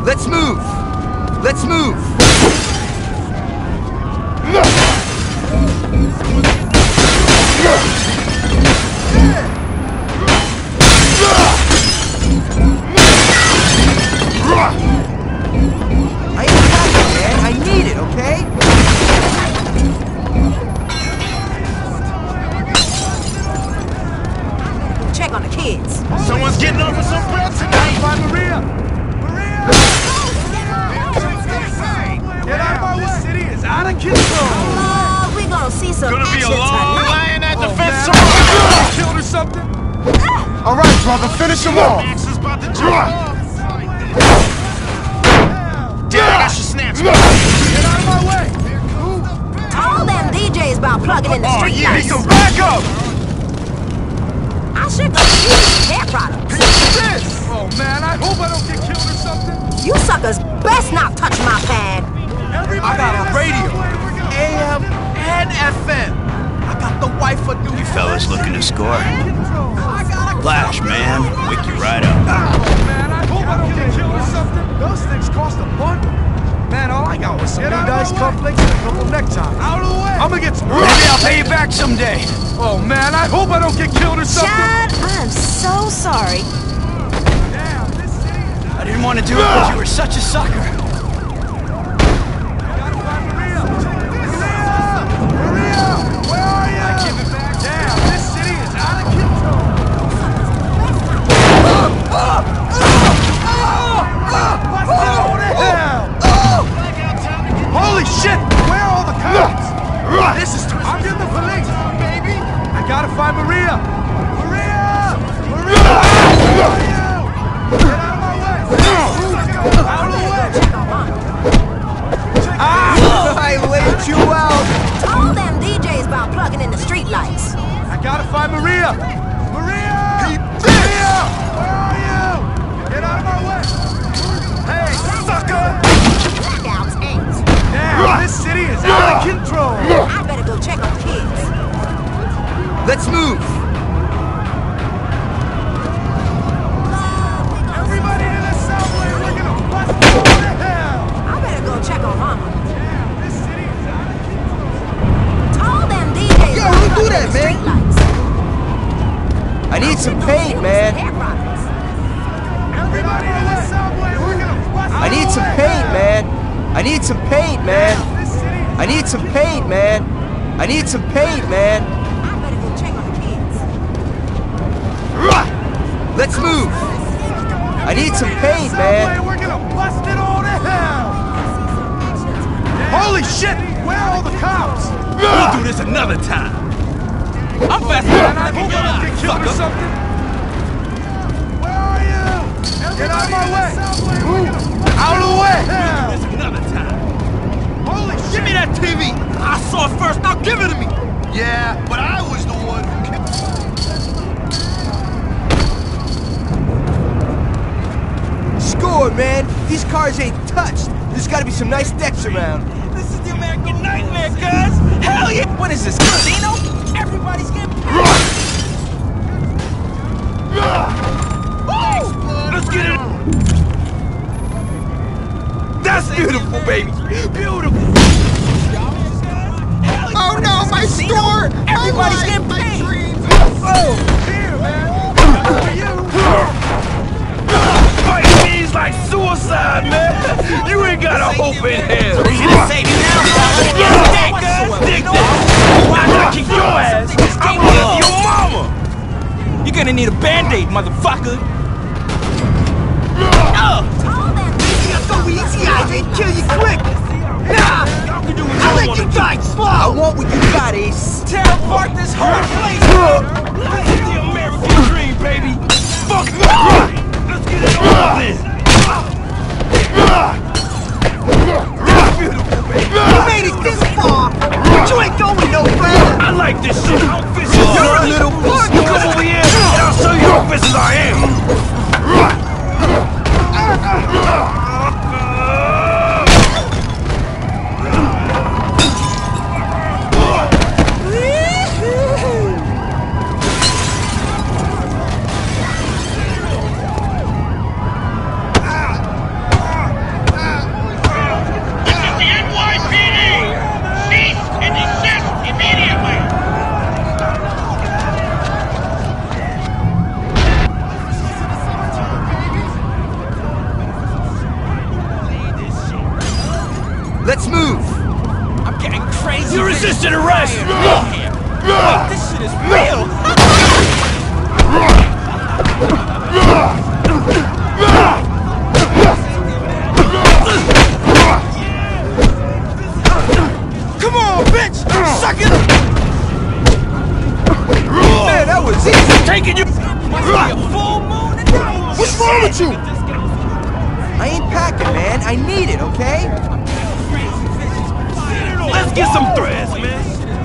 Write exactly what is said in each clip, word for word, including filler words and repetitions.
Let's move! Let's move! I ain't happy, man. I need it, okay? Check on the kids. Someone's getting over some bread tonight by Maria. Maria! Get out of my way! This city is out of control. Uh, we're gonna see some Gonna be a action long tonight. line at the Oh, fence. man. Someone killed or something? All right, brother, finish him off. Max is about to jump off. Damn, I got your snaps. Get out of my way. All them D Js about plugging in the Oh, street yeah, lights. you can back up. I should go use hair products. This. Oh, man, I hope I don't get killed or something. You suckers best not touch my pad. Everybody I got in a the radio, subway, we're gonna- A M and F M. I got the wife of New You fellas looking to score? I got a Flash, man. Wake you right up. Oh, man, I hope I don't get killed or something. Those things cost a bundle. Man, all I got was some new dice complex and a couple neckties. Out of the way! I'm gonna get some. Maybe I'll pay you back someday. Oh, man, I hope I don't get killed or something. Chad, I am so sorry. Damn, this city is out. I didn't want to do it because you were such a sucker. Gotta find Maria. Maria! Maria! Where are you? I give it back. Damn, this city is out of control. What the hell? Holy shit! Where are all the cops? This is twisted. I'm getting the police, baby. I gotta find Maria. Maria! Maria! Where are you? Get out of my way! Out of the way! Ah! I laid you out! All them D Js about plugging in the street lights. I gotta find Maria! Maria! Maria! Where are you? Get out of my way! Hey, sucker! Blackouts ain't. Damn, this city is out of control! I better go check on the kids. Let's move! Everybody in the subway, we're gonna bust it all to hell! I better go check on Mama. Damn, this city is out of control! All them D Js Yo, about who do plugging that, in the man? street lights. I need some paint, Hair man. products. Everybody in the subway, we're gonna bust it I need all some to paint, hell! man. I need some paint, man. This city is I need some paint, man. I need some paint, man. I better go check on the kids. Let's move! I need some paint, man. We're gonna bust it all to hell! Holy shit! Where are all the cops? We'll do this another time. I'm faster Man, I than hope I don't get killed or something. Where are you? Get out of my way! Out of the way! this another time. Holy shit! Give me that T V. I saw it first. Now give it to me. Yeah, but I was the one who killed. Score, man. These cars ain't touched. There's gotta be some nice decks around. This is the American nightmare, cuz. Hell yeah. What is this, casino? Everybody's getting paid. Let's get it. That's beautiful, baby. Beautiful. Oh no, my store! Everybody's getting paid. Oh! Here, man! Who are you? Fighting me is like suicide, man. You ain't got a hope in hell. I'll save you now, fella. Dig that. I gotta kick your ass. I'm gonna your mama. You're gonna need a band-aid, motherfucker. All them D Js So easy, I didn't kill you quick! Nah! Y'all can do what I'll you let you want. die slow! I want what you got, Ace! Tear apart this whole place. This is the American dream, baby. Fuck me. Let's get it on then. Beautiful, baby. You made it this far, but you ain't going no further! I like this shit. I'm vicious. You're a little punk! You come over here, and I'll show you how vicious I am. You resisted arrest! This shit is real! Come on, bitch! Suck it! Man, that was easy! Taking you! What's wrong with you? I ain't packing, man. I need it, okay? Let's get some threads, man!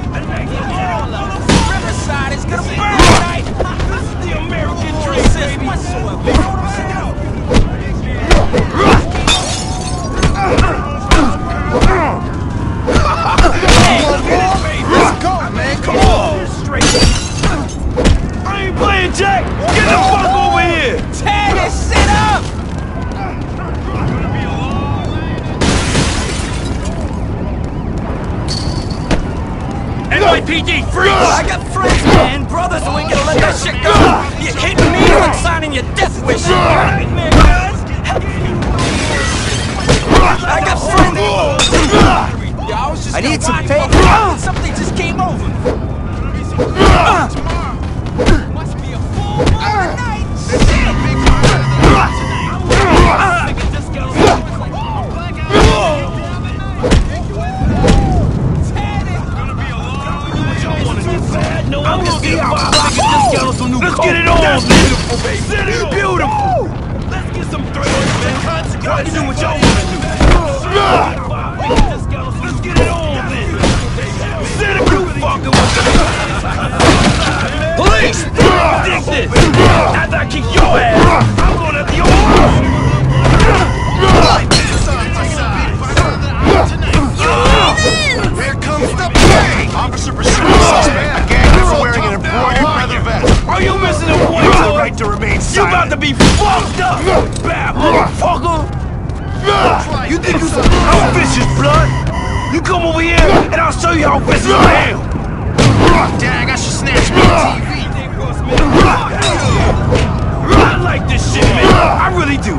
Riverside is gonna burn tonight! This is the American dream, baby! Let's go, man. Come on! Straight. I ain't playing, Jack! Get the fuck over here! Tear this shit up! N Y P D, freeze! I got friends, man. Brothers who ain't gonna let that shit go. You're hitting me like signing your death wish. I got friends. I, was just I need some pain. Something just came over. Must be a full moon night. Let's get it on! That's beautiful, baby! It's beautiful! Let's get some thrills, man! Y'all can do what y'all wanna do! Let's get it on, then! Set a group fucker with the... Police! Dig this! After I kick your ass, I'm going after your ass! Here comes the pain! Officer pursuing suspect. A gang member wearing an embroidered leather vest. Are you missing the point, You have the boy? right to remain You silent. about to be fucked up! Bad motherfucker! You think you some how vicious, blood? You come over here, and I'll show you how vicious I am! Dang, I should snatch me a T V. I like this shit, man! I really do!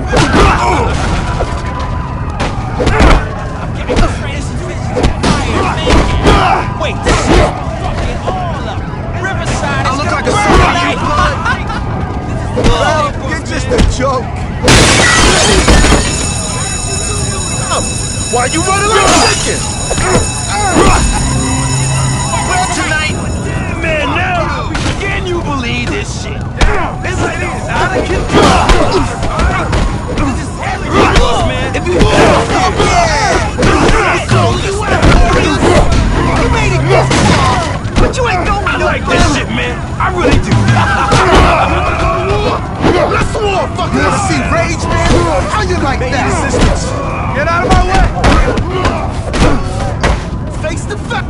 Wait, this shit is fucking all up. Riverside is I look like a gonna son burn of tonight. Well, you're just a joke. Why you running like a chicken? Well, tonight, man, now, can you believe this shit? It's like this, out of control! This is ridiculous, man! If you... You made it this far, but you ain't going I like this shit, man! I really do! Let's war, fucker! You wanna see rage, man? How you like that? Assistance. Get out of my way! Face the fact.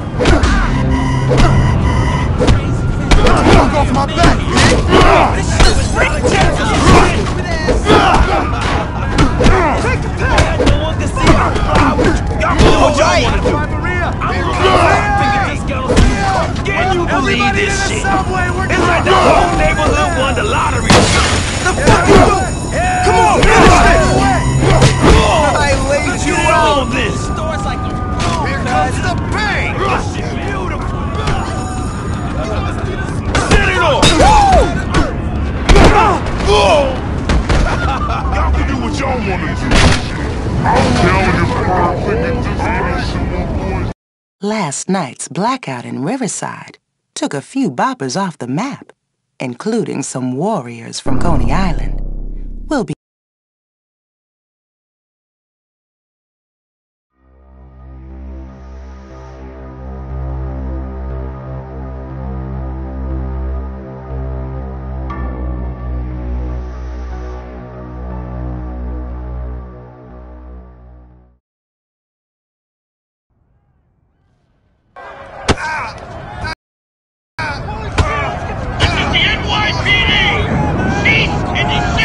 Walk off my back, man! This shit was ridiculous. Take the path! No one can see how fly with you! Y'all do what y'all wanna do! Can you believe this shit? It's like the whole neighborhood won the lottery! The fuck you do? Come on, finish this. I laid you Get out. on this! Stores like a Here comes the pain! This shit beautiful! Set it off! Y'all can do what y'all wanna do. I'm telling you, perfect. Just boys. Last night's blackout in Riverside took a few boppers off the map, including some warriors from Coney Island. We'll be This is the N Y P D! Cease and desist!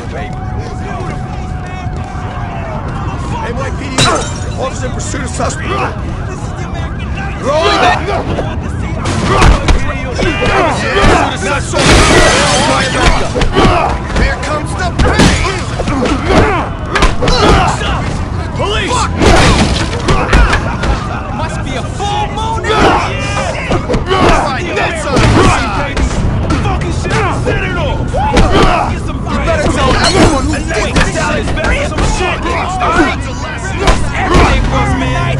baby. N Y P D, officer in pursuit of suspect. Rolling back. Here comes the pain! Police! Must be a full moon. Like that's on the side! Fucking shit, set it off. Get some You better tell everyone who did this shit. some shit. Alright? Everything was man.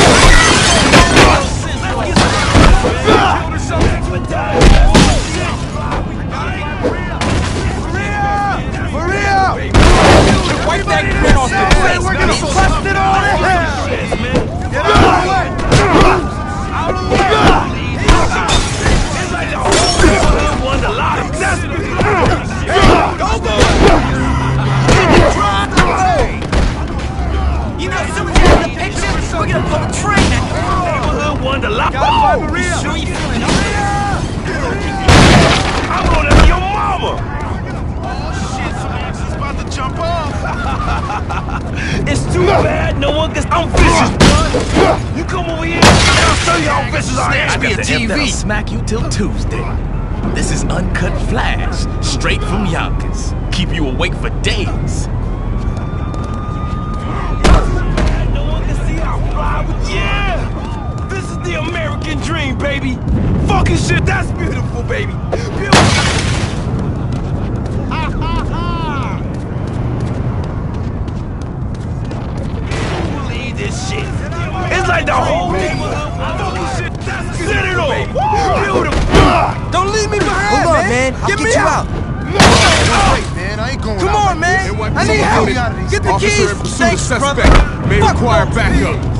Maria! Wipe that grin off your face, We're man. gonna bust it all in here! Get out of the way! Out of the way! It's like the whole neighborhood won the lottery. That's go, boy! You know, soon as you get the picture, we're gonna pull a train at you. Neighborhood won the lottery. Gotta find Maria! Sure you feeling up? I'm gonna let your mama. About to jump off! It's too bad no one can. I'm vicious, bud. You come over here, and I'll show you how vicious I am. Snatch me a T V! Smack you till Tuesday. This is Uncut Flash, straight from Yonkers. Keep you awake for days. No one can see how fly with yeah. This is the American dream, baby. Fucking shit, that's beautiful, baby. Beautiful. Believe this shit. It's like the whole neighborhood. Fucking shit, that's set it off. Beautiful. Don't leave me behind, Hold on, man! man. I'll Get get me you out! out! Wait, man, I ain't going Come out on, like man! this. I need help! Get the keys! Thanks, brother! May Fuck require both backup. feet.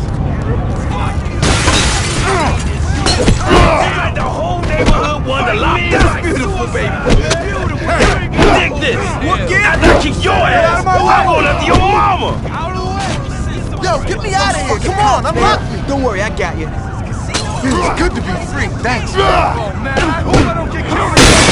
It's like the whole neighborhood won the lottery. That's beautiful, baby. Beautiful. Dig this. After I kick your ass, I'm gonna let your mama. Yo, get me out of here! Come on, unlock me! Don't worry, I got you. Feels good to be free, thanks. Oh, man, I hope I don't get killed.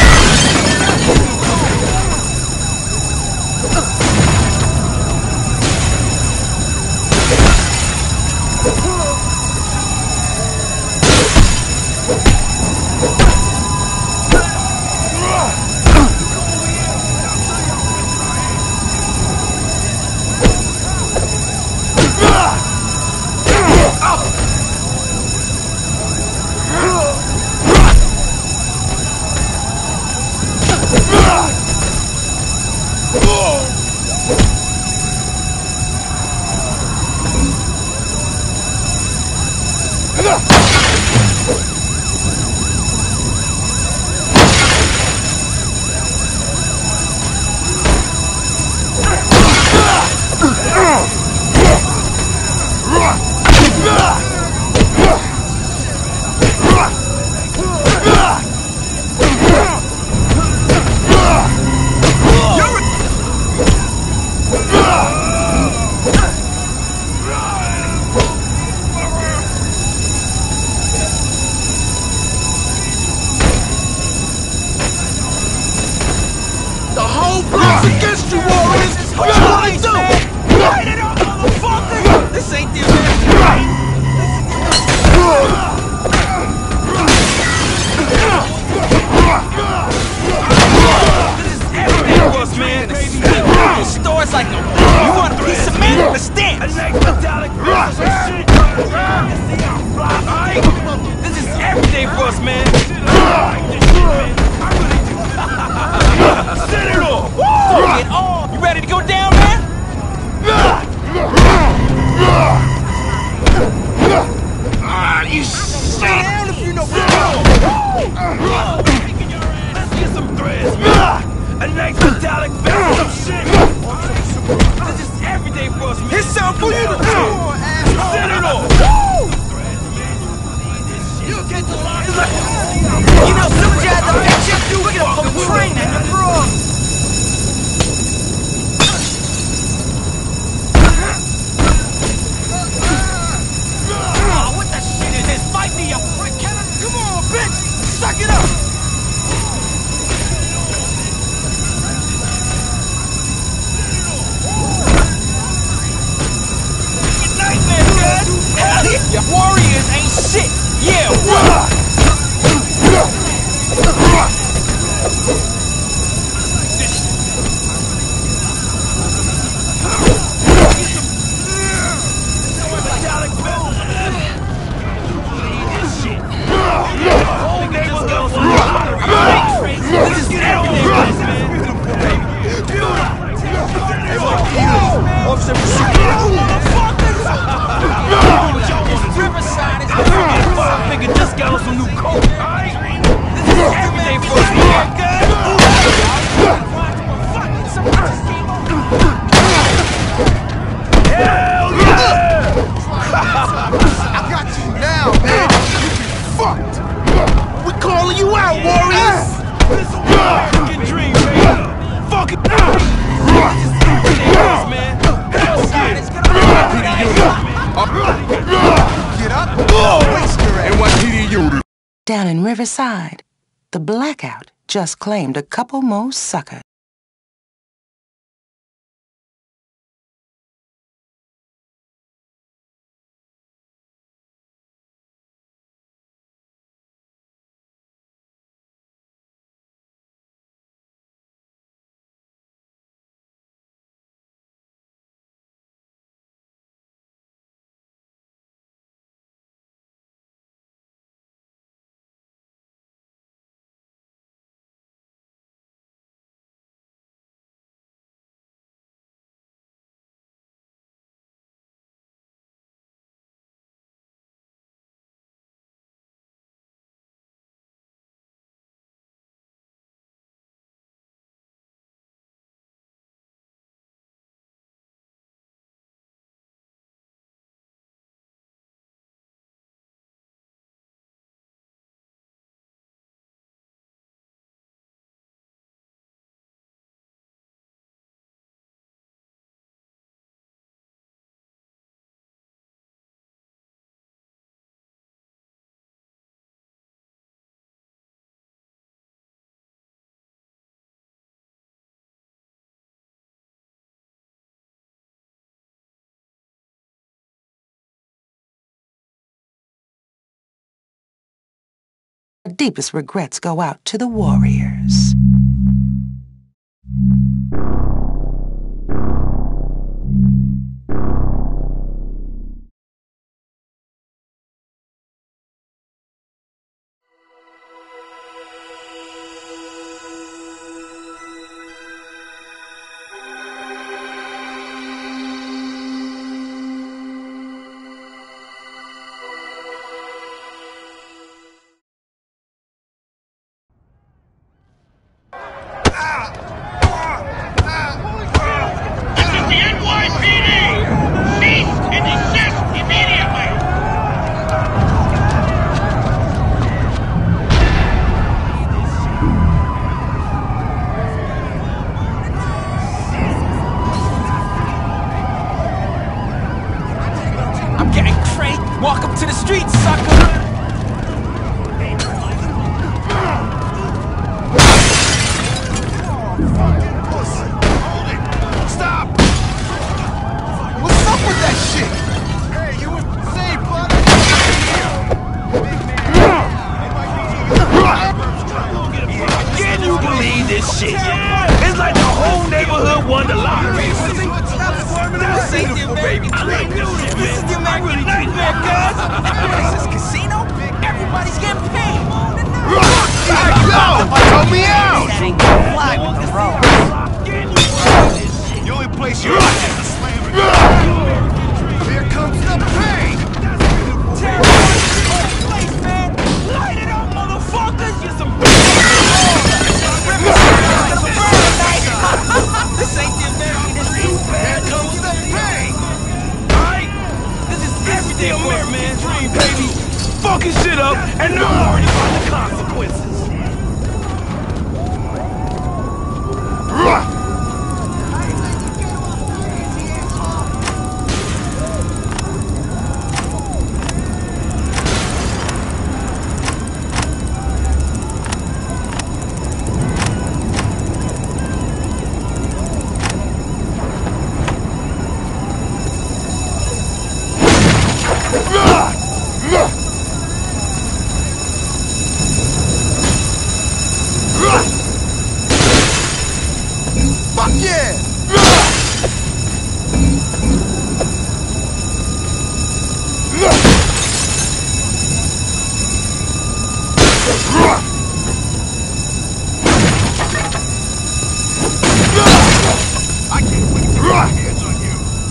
Against you, Warriors! What you wanna do? Light it up, motherfucker! This ain't the American right. This is everything for us, man. The store's like a... You want a piece of man with a stamp? A next metallic piece of shit. Alright? This is everything for us, man. Set it off! Fuck it all! You ready to go down, man? Ah, you shit! Down if you know. Let's get some threads, man! A nice metallic vest of shit! man. Get up! Waste your ass! N Y P D unit. Down in Riverside, the blackout just claimed a couple more suckers. The deepest regrets go out to the warriors. Welcome to the streets, sucker! Stop! What's up with that shit? Hey, you were safe, bud! Can you believe this shit? It's like the whole neighborhood won the lottery. This ain't it, baby. I like this shit, man. This is the American nightmare, guys. This is casino. Everybody's getting paid. Hey, yo! Help me out! Fly with the rope. The only place you're at is the slammer. Here comes the pain! Place, man. Light it up, motherfuckers. You're some This ain't the American dream, man. Here comes the pain! Alright? This is everyday American dream, baby. Fucking shit up and not worried about the consequences. Fuck yeah! I can't wait to get my hands on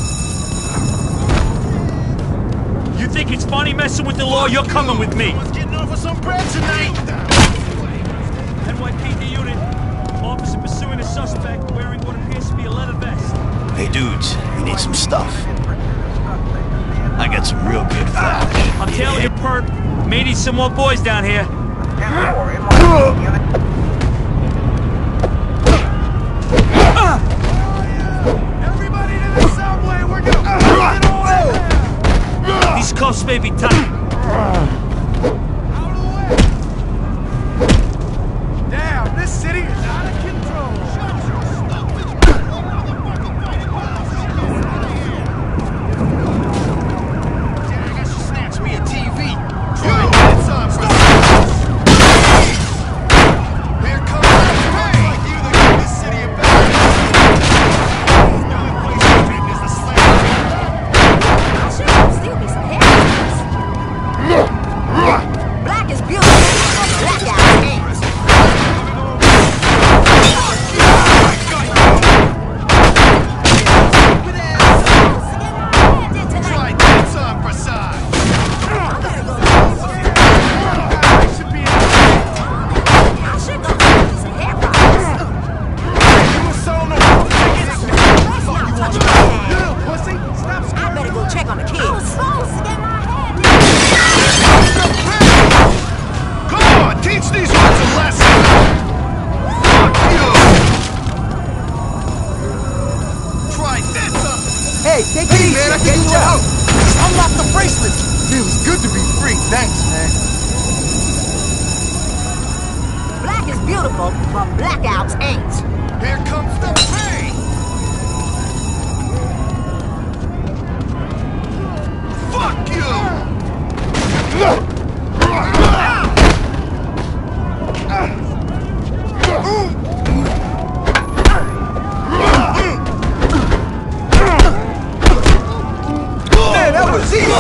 you! You think it's funny messing with the law? You're coming with me. Let's get off of some bread tonight! N Y P D unit. Officer pursuing a suspect wearing what appears to be a leather vest. Hey dudes, we need some stuff. I got some real good flash. I'm telling you, perp. May need some more boys down here. Hey, take it easy. Man, I Get can you out. Just unlock the bracelet. Feels good to be free. Thanks, man. Black is beautiful, but blackouts ain't. Here comes the pain! Fuck you! Man, that was easy.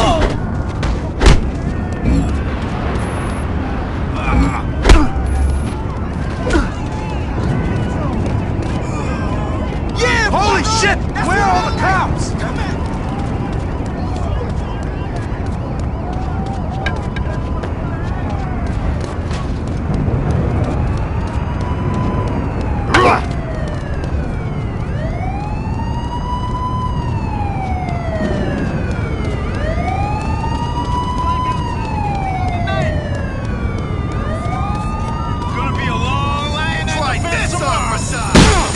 Holy shit! Where are all the cops? Gonna be a long line like this on my side!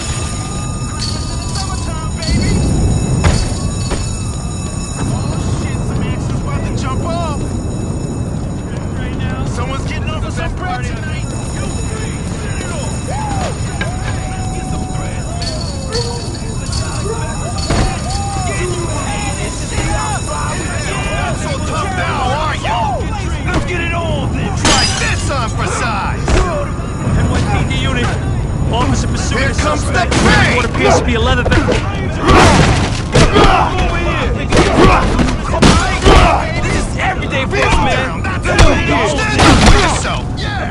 Someone's getting off of some bread tonight. Not so tough now, are you? Let's get it on then. Try this on for size. N Y P D unit. Officer pursuing Here a comes the suspect. pain. What appears to be a leather bag. This is everyday for us, man. Stand up for yourself. Yeah.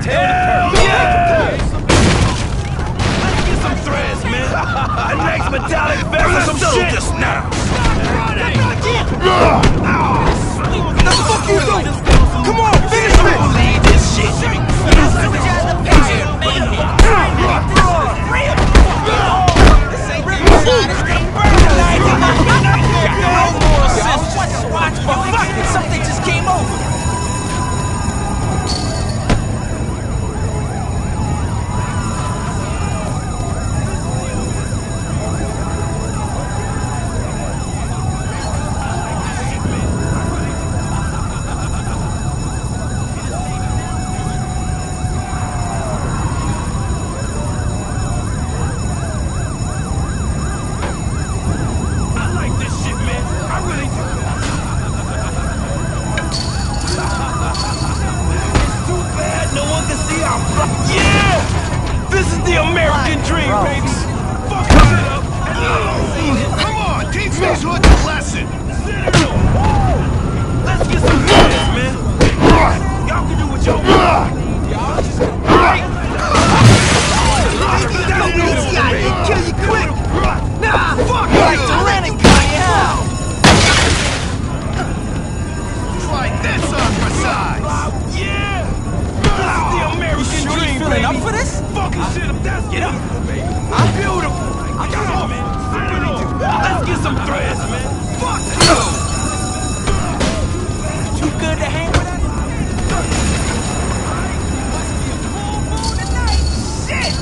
Let's get some threads, man. A nice metallic vest or some shit. Just now. What the fuck you doing? Come on, finish me! Believe this shit. Something just came over. I like this shit, man. I really do. It's too bad no one can see our block. Yeah! This is the American dream, baby. Fuck it up. Come on, teach these hoods a lesson. Let's get some threads, man. Y'all can do what y'all want. Y'all just Easy, I didn't kill you quick. Nah, fuck Like Tyrannic guy, how? Try this on for size. Yeah! This is the American dream, feeling baby. up for this? Fucking shit up. That's get up, baby. I'm beautiful. I got it, man. I really do. Let's get some threads, man. Fuck you! Too good to hang with us? Shit!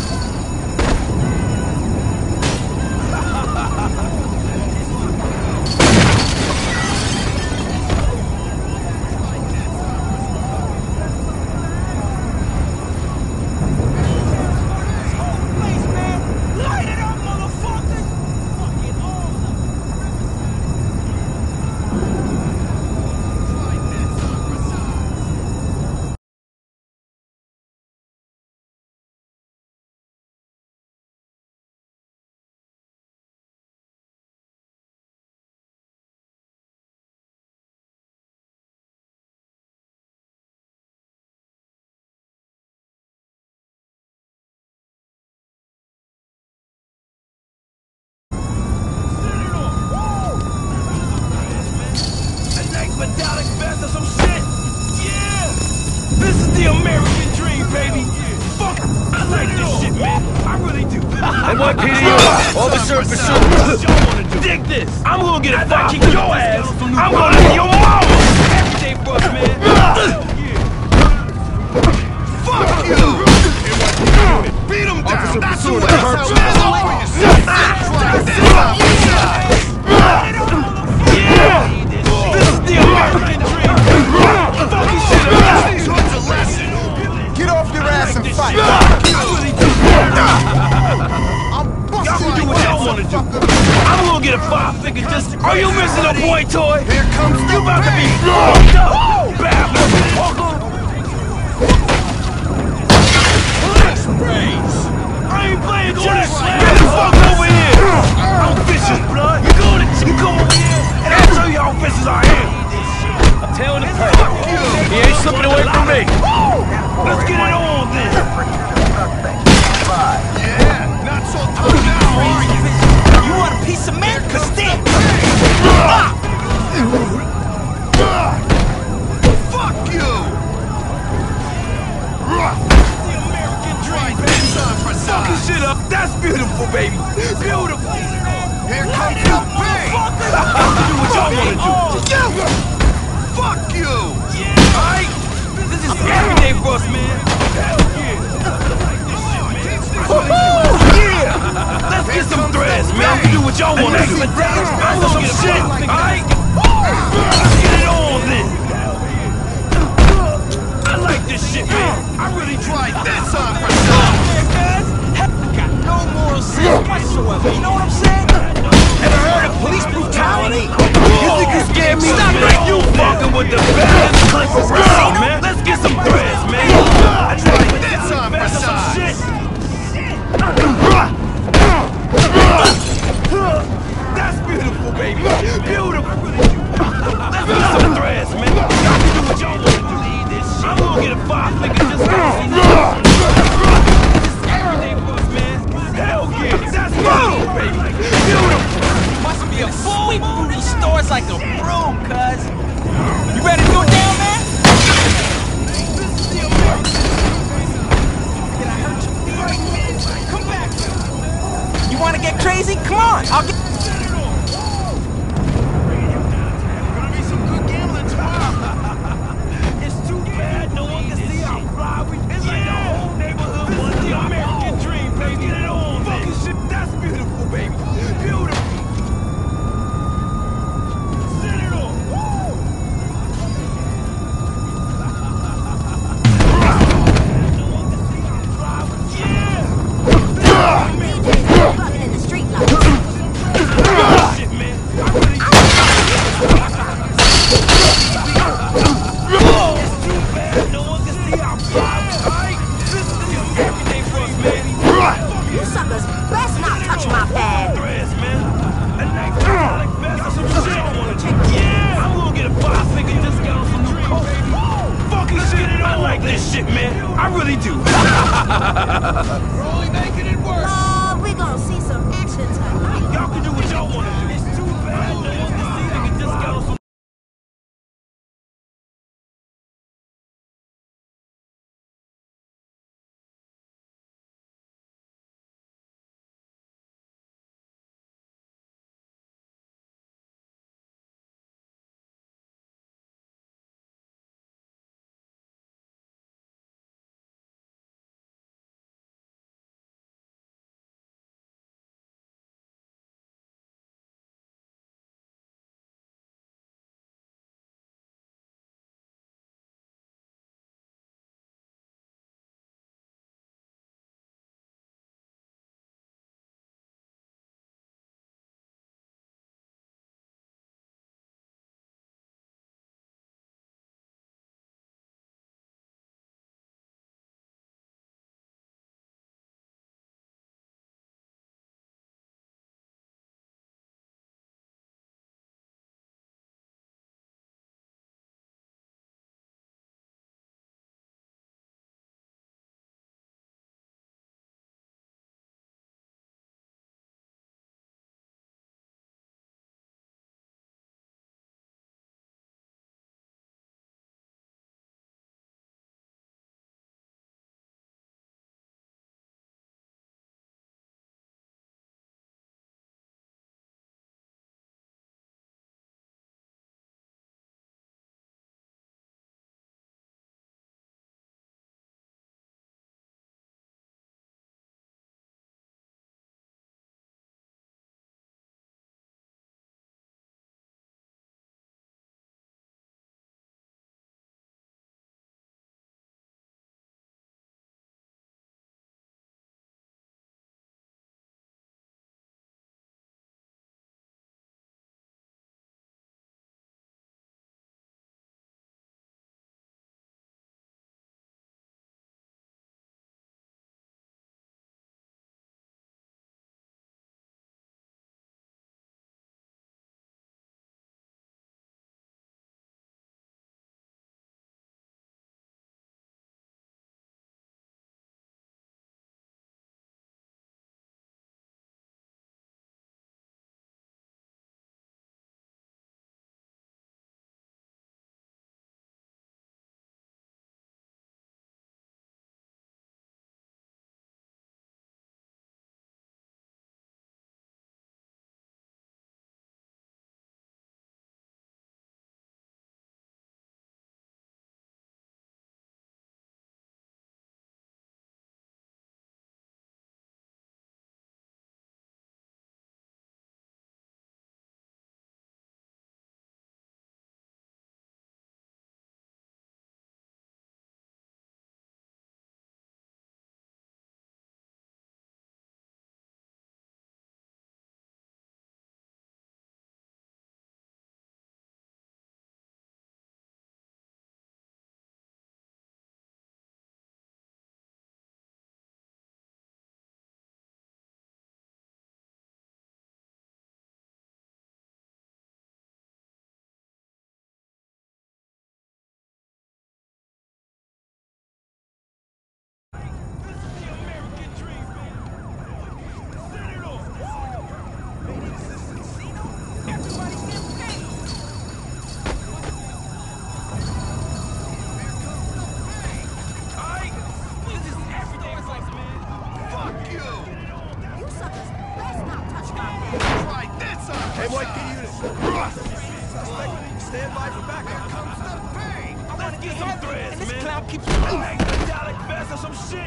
Light it up, motherfucker! Fucking all metallic vest or some shit. Yeah! This is the American dream, baby. Fuck, I like this shit, man. I really do. N Y P D, officer in pursuit. Dig this. I'm gonna get a fight, kick your ass. I'm gonna hit your mama. Every day for us, man. Fuck you! Beat him down! That's who it is! Try this on for yourself! Try this on for size! get a five figure just. Are you missing a point, toy? Here comes the You about to be pain. fucked up, bad motherfucker. Sprays. I ain't playing Jack. Get the fuck over here. I'm vicious, blood. You go to you come over here, and I'll show you how vicious I am. I'm telling the person. He ain't slipping away from me. Let's get it on then. Yeah, not so tough now, are you? You want a piece of America stick? Fuck you! Right, this time for Fucking size. shit up. That's beautiful, baby. Beautiful. Here comes the pain. Do what y'all wanna do. You! Fuck you! Yeah, alright. This is every day for us, man. Hell yeah. Yeah. Let's get some threads, man. Do what y'all wanna do. I want some shit, alright? Let's get it on then. I like this shit, man. I really Right, tried this time for size. got no moral sense whatsoever. You know what I'm saying? Ever heard of police brutality? You think you scared me? Stop it! You fucking with the best clip around, man. Let's get some threads, man. I tried This time for size. shit. That's beautiful, baby. Beautiful. Let's get some threads, man. Y'all can do what y'all want to do. I'm gonna get a five figure just for this. Everything for us, man. Hell yeah. That's beautiful, baby. Beautiful. Must be a sweep through these stores like a broom, cuz. You ready to go down, man? Did I hurt you? Come back. You wanna get crazy? Come on. I'll get. Gonna be some good gambling tomorrow. It's too bad no one can see how fly we. It's like the whole neighborhood wants the American dream, baby. Get it on, fucking shit. That's beautiful, baby. Beautiful. Set it on. Woo! No one can see how fly we. Yeah. D Js be plugging in the street lights. Stand by for backup. Comes the pain. Let's get some threads, And this man. clown keeps Hey, metallic vest or some shit.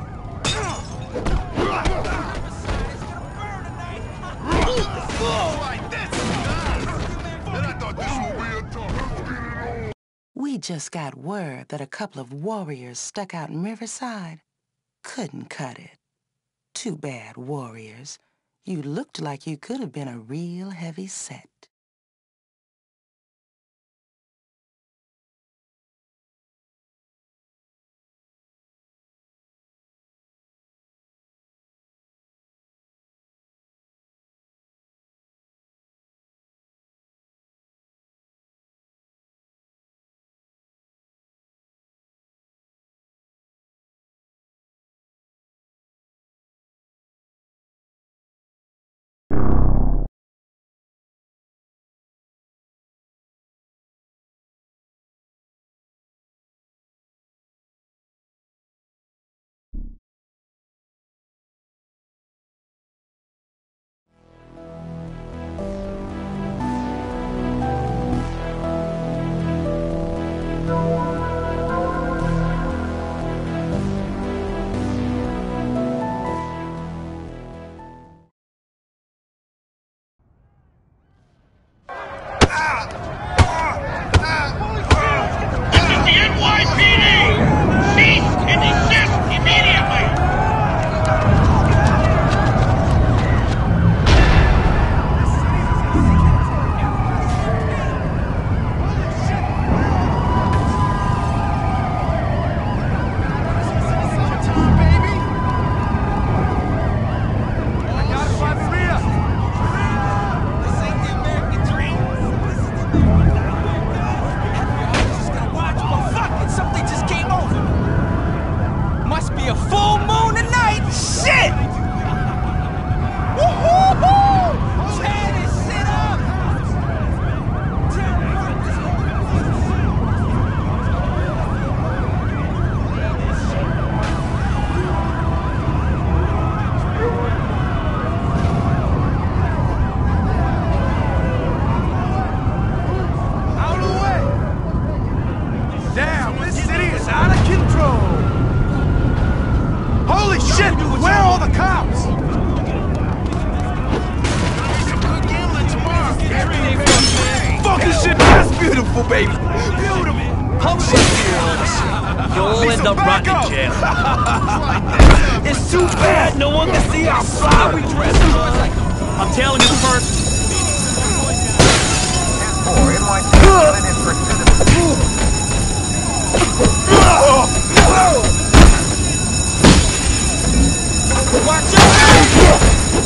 Like this. And I thought this would be a tough. We just got word that a couple of warriors stuck out in Riverside couldn't cut it. Too bad, warriors. You looked like you could have been a real heavy set. Baby. Beautiful. You'll end up rotting in jail. It's too bad no one can see how fly we dress. I'm telling you first. Watch out!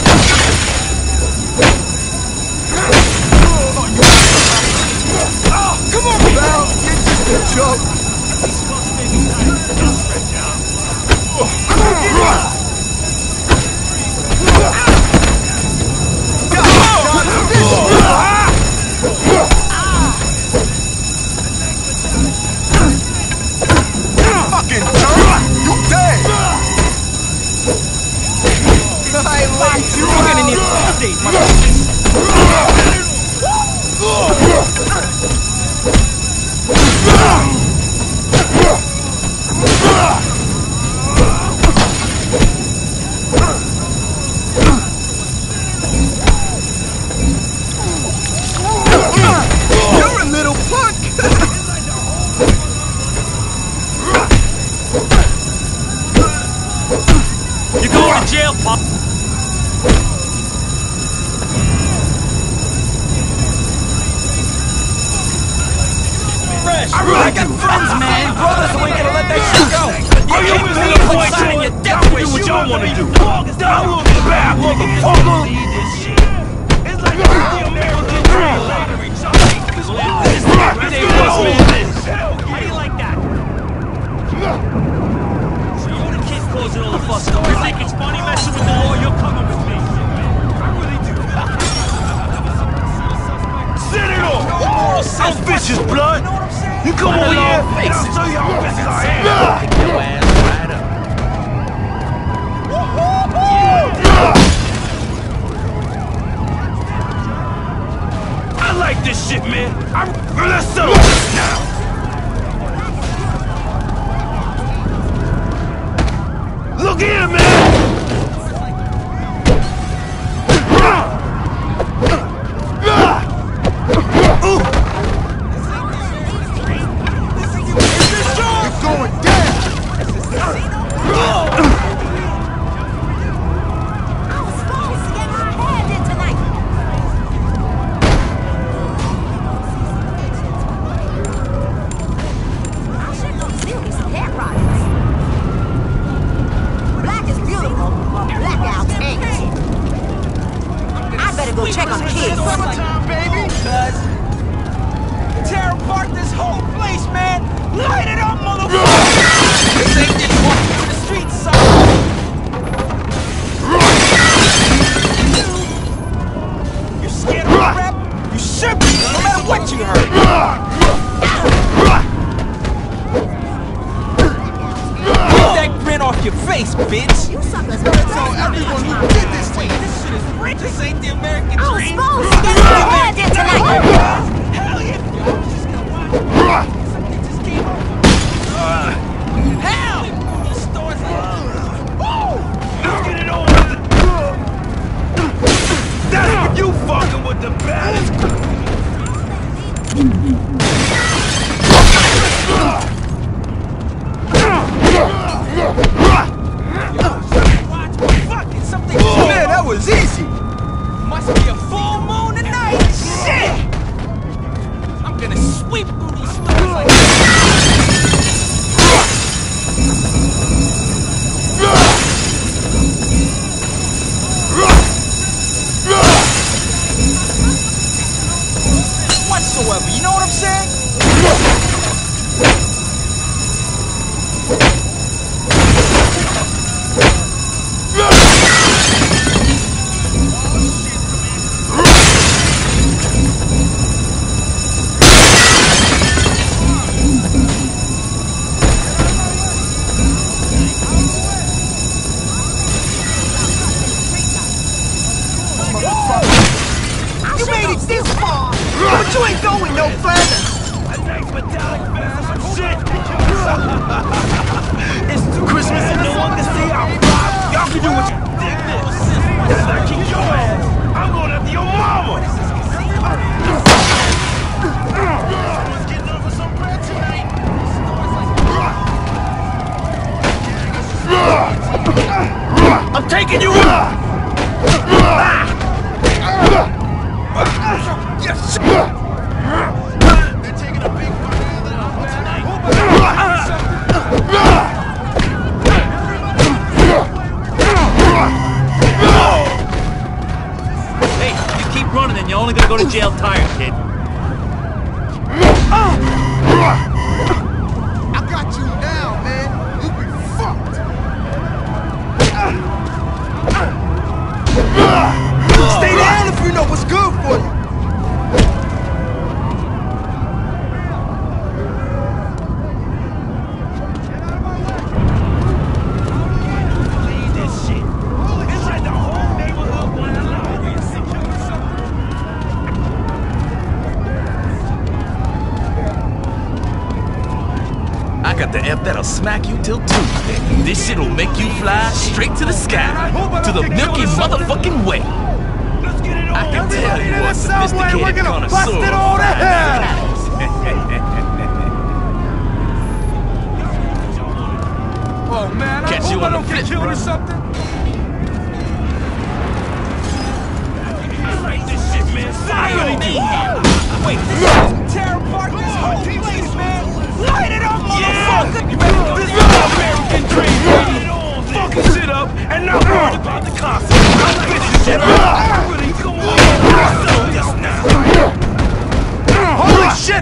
Come on, pal! You're just a joke! Fucking jerk! You dead! I like you! We're gonna need an update, my You're a little punk! You're going to jail, Pop. Fresh. I got friends, man! Brothers, so we ain't gonna let that shit go! Are you missing the point, signing your death wish? Do what y'all wanna do. Stop looking back, motherfucker! It's like the American dream. How you like that? So you the kid causing all the fuss. You think it's funny messing with the law? You're coming with me. I really do. Set it off! I'm vicious, blood! You come over here, I'll show you how vicious I am! Pick your ass right up. like this shit, man. I'm let's settle this now. Look here, man. Smack you till Tuesday. This shit'll make you fly straight to the sky, to the Milky motherfucking way. I can tell you are sophisticated connoisseur. Oh man, I Catch hope you I on the don't get flip, killed bro. or something. I like this shit, man. Fire me. Wait, this is tear apart this whole place, man. Light it up, motherfucker! You ready? This is the American dream, baby! Fucking shit up and not worried about the cost. I'm getting shit up. I really come on. So just now. Holy shit!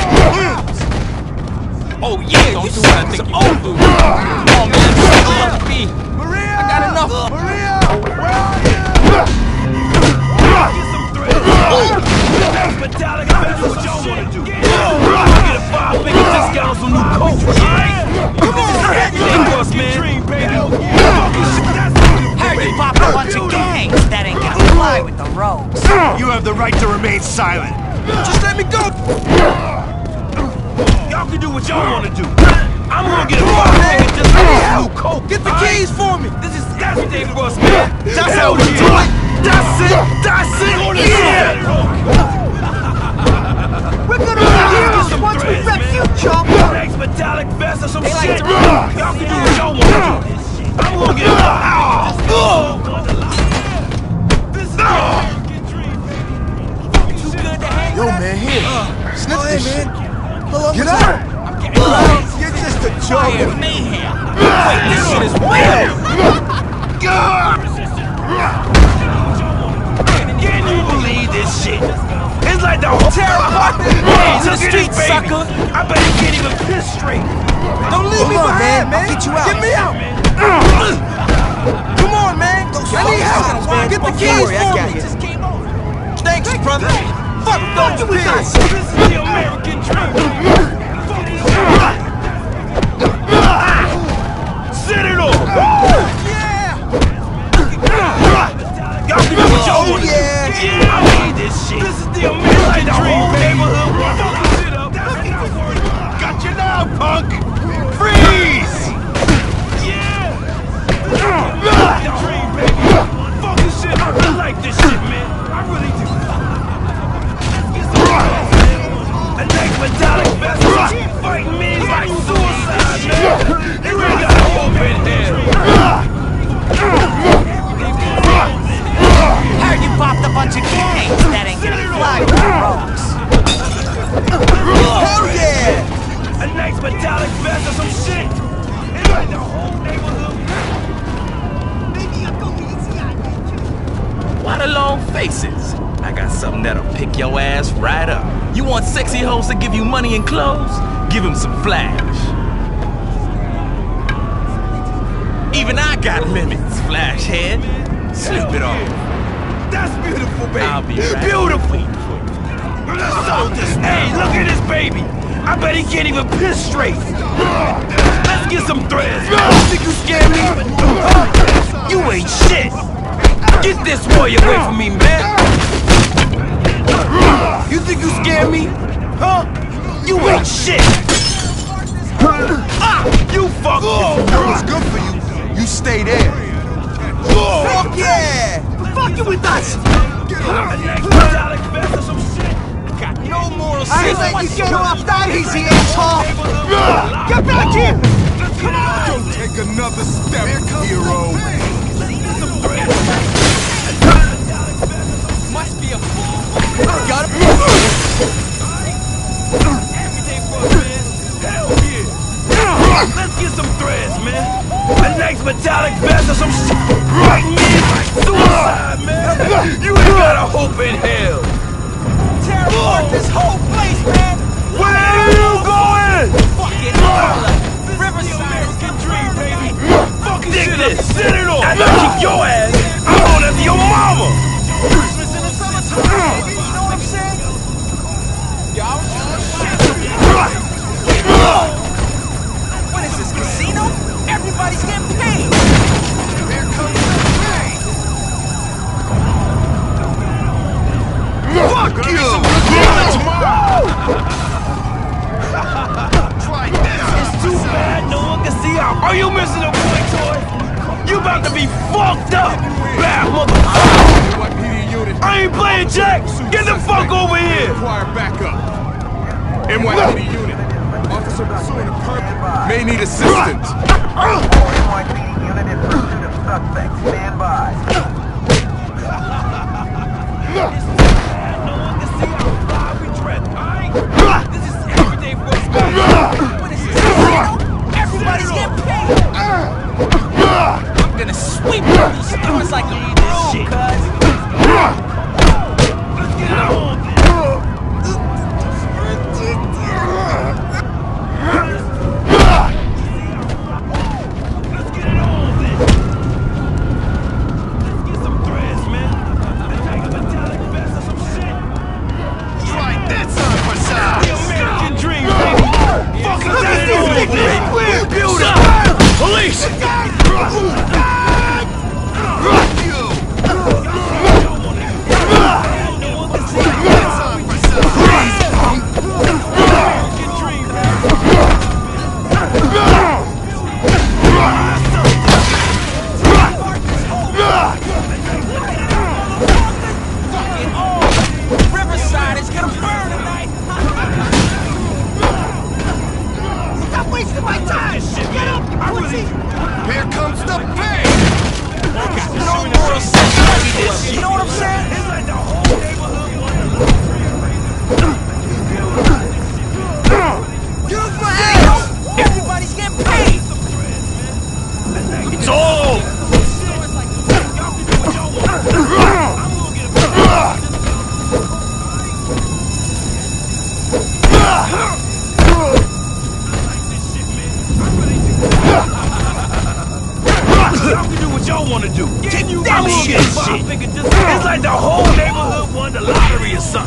Oh yeah, don't do what I think you do. Oh man, I love me. Maria! I got enough. Maria! Where are you? Get some thread. That's metallic. I better do what y'all wanna do. Get a five figure discount on new coats, alright? Come on, man! Dream, baby. Heard you pop a bunch of gangs. That ain't gonna fly with the rogues. You have the right to remain silent. Just let me go! Y'all can do what y'all wanna do. I'm gonna get a rock nigga just like a new coke. Get the alright? keys for me! This is everything for us, man. That's Hell how we yeah. do it! That's it! That's it! Yeah! We're gonna be heroes once we wreck you, chump! Next metallic vest or some They like shit. to- Y'all can do what y'all wanna do. I'm gonna get a rock. This is the American dream, baby. Too good to hang Yo, with. man, here. Sniff this shit. How long Get was out! that? You're just a joke. Mayhem. Wait, this shit is real. Can you believe this shit? It's like the whole terror park. Hey, look at this baby. Sucker. I bet he can't even piss straight. Don't leave me Hold on, behind, man. man. I'll get you out. Get me out. Come on, man. I need help. Get the keys for me. Thanks, brother. Fuck those pills. This is the American dream. Set it off. Yeah. Y'all can do what y'all Oh, want to yeah. do. Yeah, I need this shit. This is the American dream, whole neighborhood. Shit up. Got you now, punk! Freeze! Yeah. American dream, baby. Fuck this shit. I like this shit, man. I really do. A nice metallic vest. Keep fighting me like suicide, man. You ain't got hope in here. Heard you popped a bunch of gangs. That ain't gonna fly with the rocks. Hell yeah. A nice metallic vest or some shit. It's like the whole neighborhood. Why the long faces? I got something that'll pick your ass right up. You want sexy hoes to give you money and clothes? Give them some flash. Even I got limits, flash head. Sleep it off. That's beautiful, baby. I'll be right beautiful. So this, hey, look at this baby. I bet he can't even piss straight. Let's get some threads. You think you scared me? You ain't shit. Get this boy away from me, man. You think you scared me? Huh? You ain't shit. Ah, you fuck. That was good for you. You stay there. Fuck yeah. Fuck you with us! No moral I ain't sense. letting you get off that easy, asshole! Get back here! Come on! Don't take another step, hero. Must be a fool. Got him. Everything for a man. Hell yeah. Let's get some threads, man. A nice metallic vest or some shit. Right, man. Suicide, man. You ain't got a hope in hell. Tear apart this whole place, man. Where are you going? Fucking Harlem. Riverside dream, baby. Fuck this shit up. Set it off. And I'll kick your ass. I'm going after your mama. Christmas in the summertime. You know what I'm saying? Y'all. What is this, casino? Everybody's getting paid. Here comes the pay. Fuck you! Try this! It's too bad no one can see how. Are you missing a point, Toy? You about to be fucked up, bad motherfucker. I ain't playing Jack. Get the fuck over here. Require backup. N Y P D unit. Officer pursuing a permit. May need assistance. N Y P D unit in pursuit of suspect. Stand by. No one can see how far we tread, alright? This is everyday for us, man. What is this? Everybody's getting paid. I'm gonna sweep all these stores like a broom, cuz. Let's get it on. Let's get it on, then. Let's get some threads, man. Let's take a metallic vest or some shit. Try this on for size! The American dream, baby. Fucking set it on, baby. Beautiful. Police! Fuck you! No one can see. This on for size!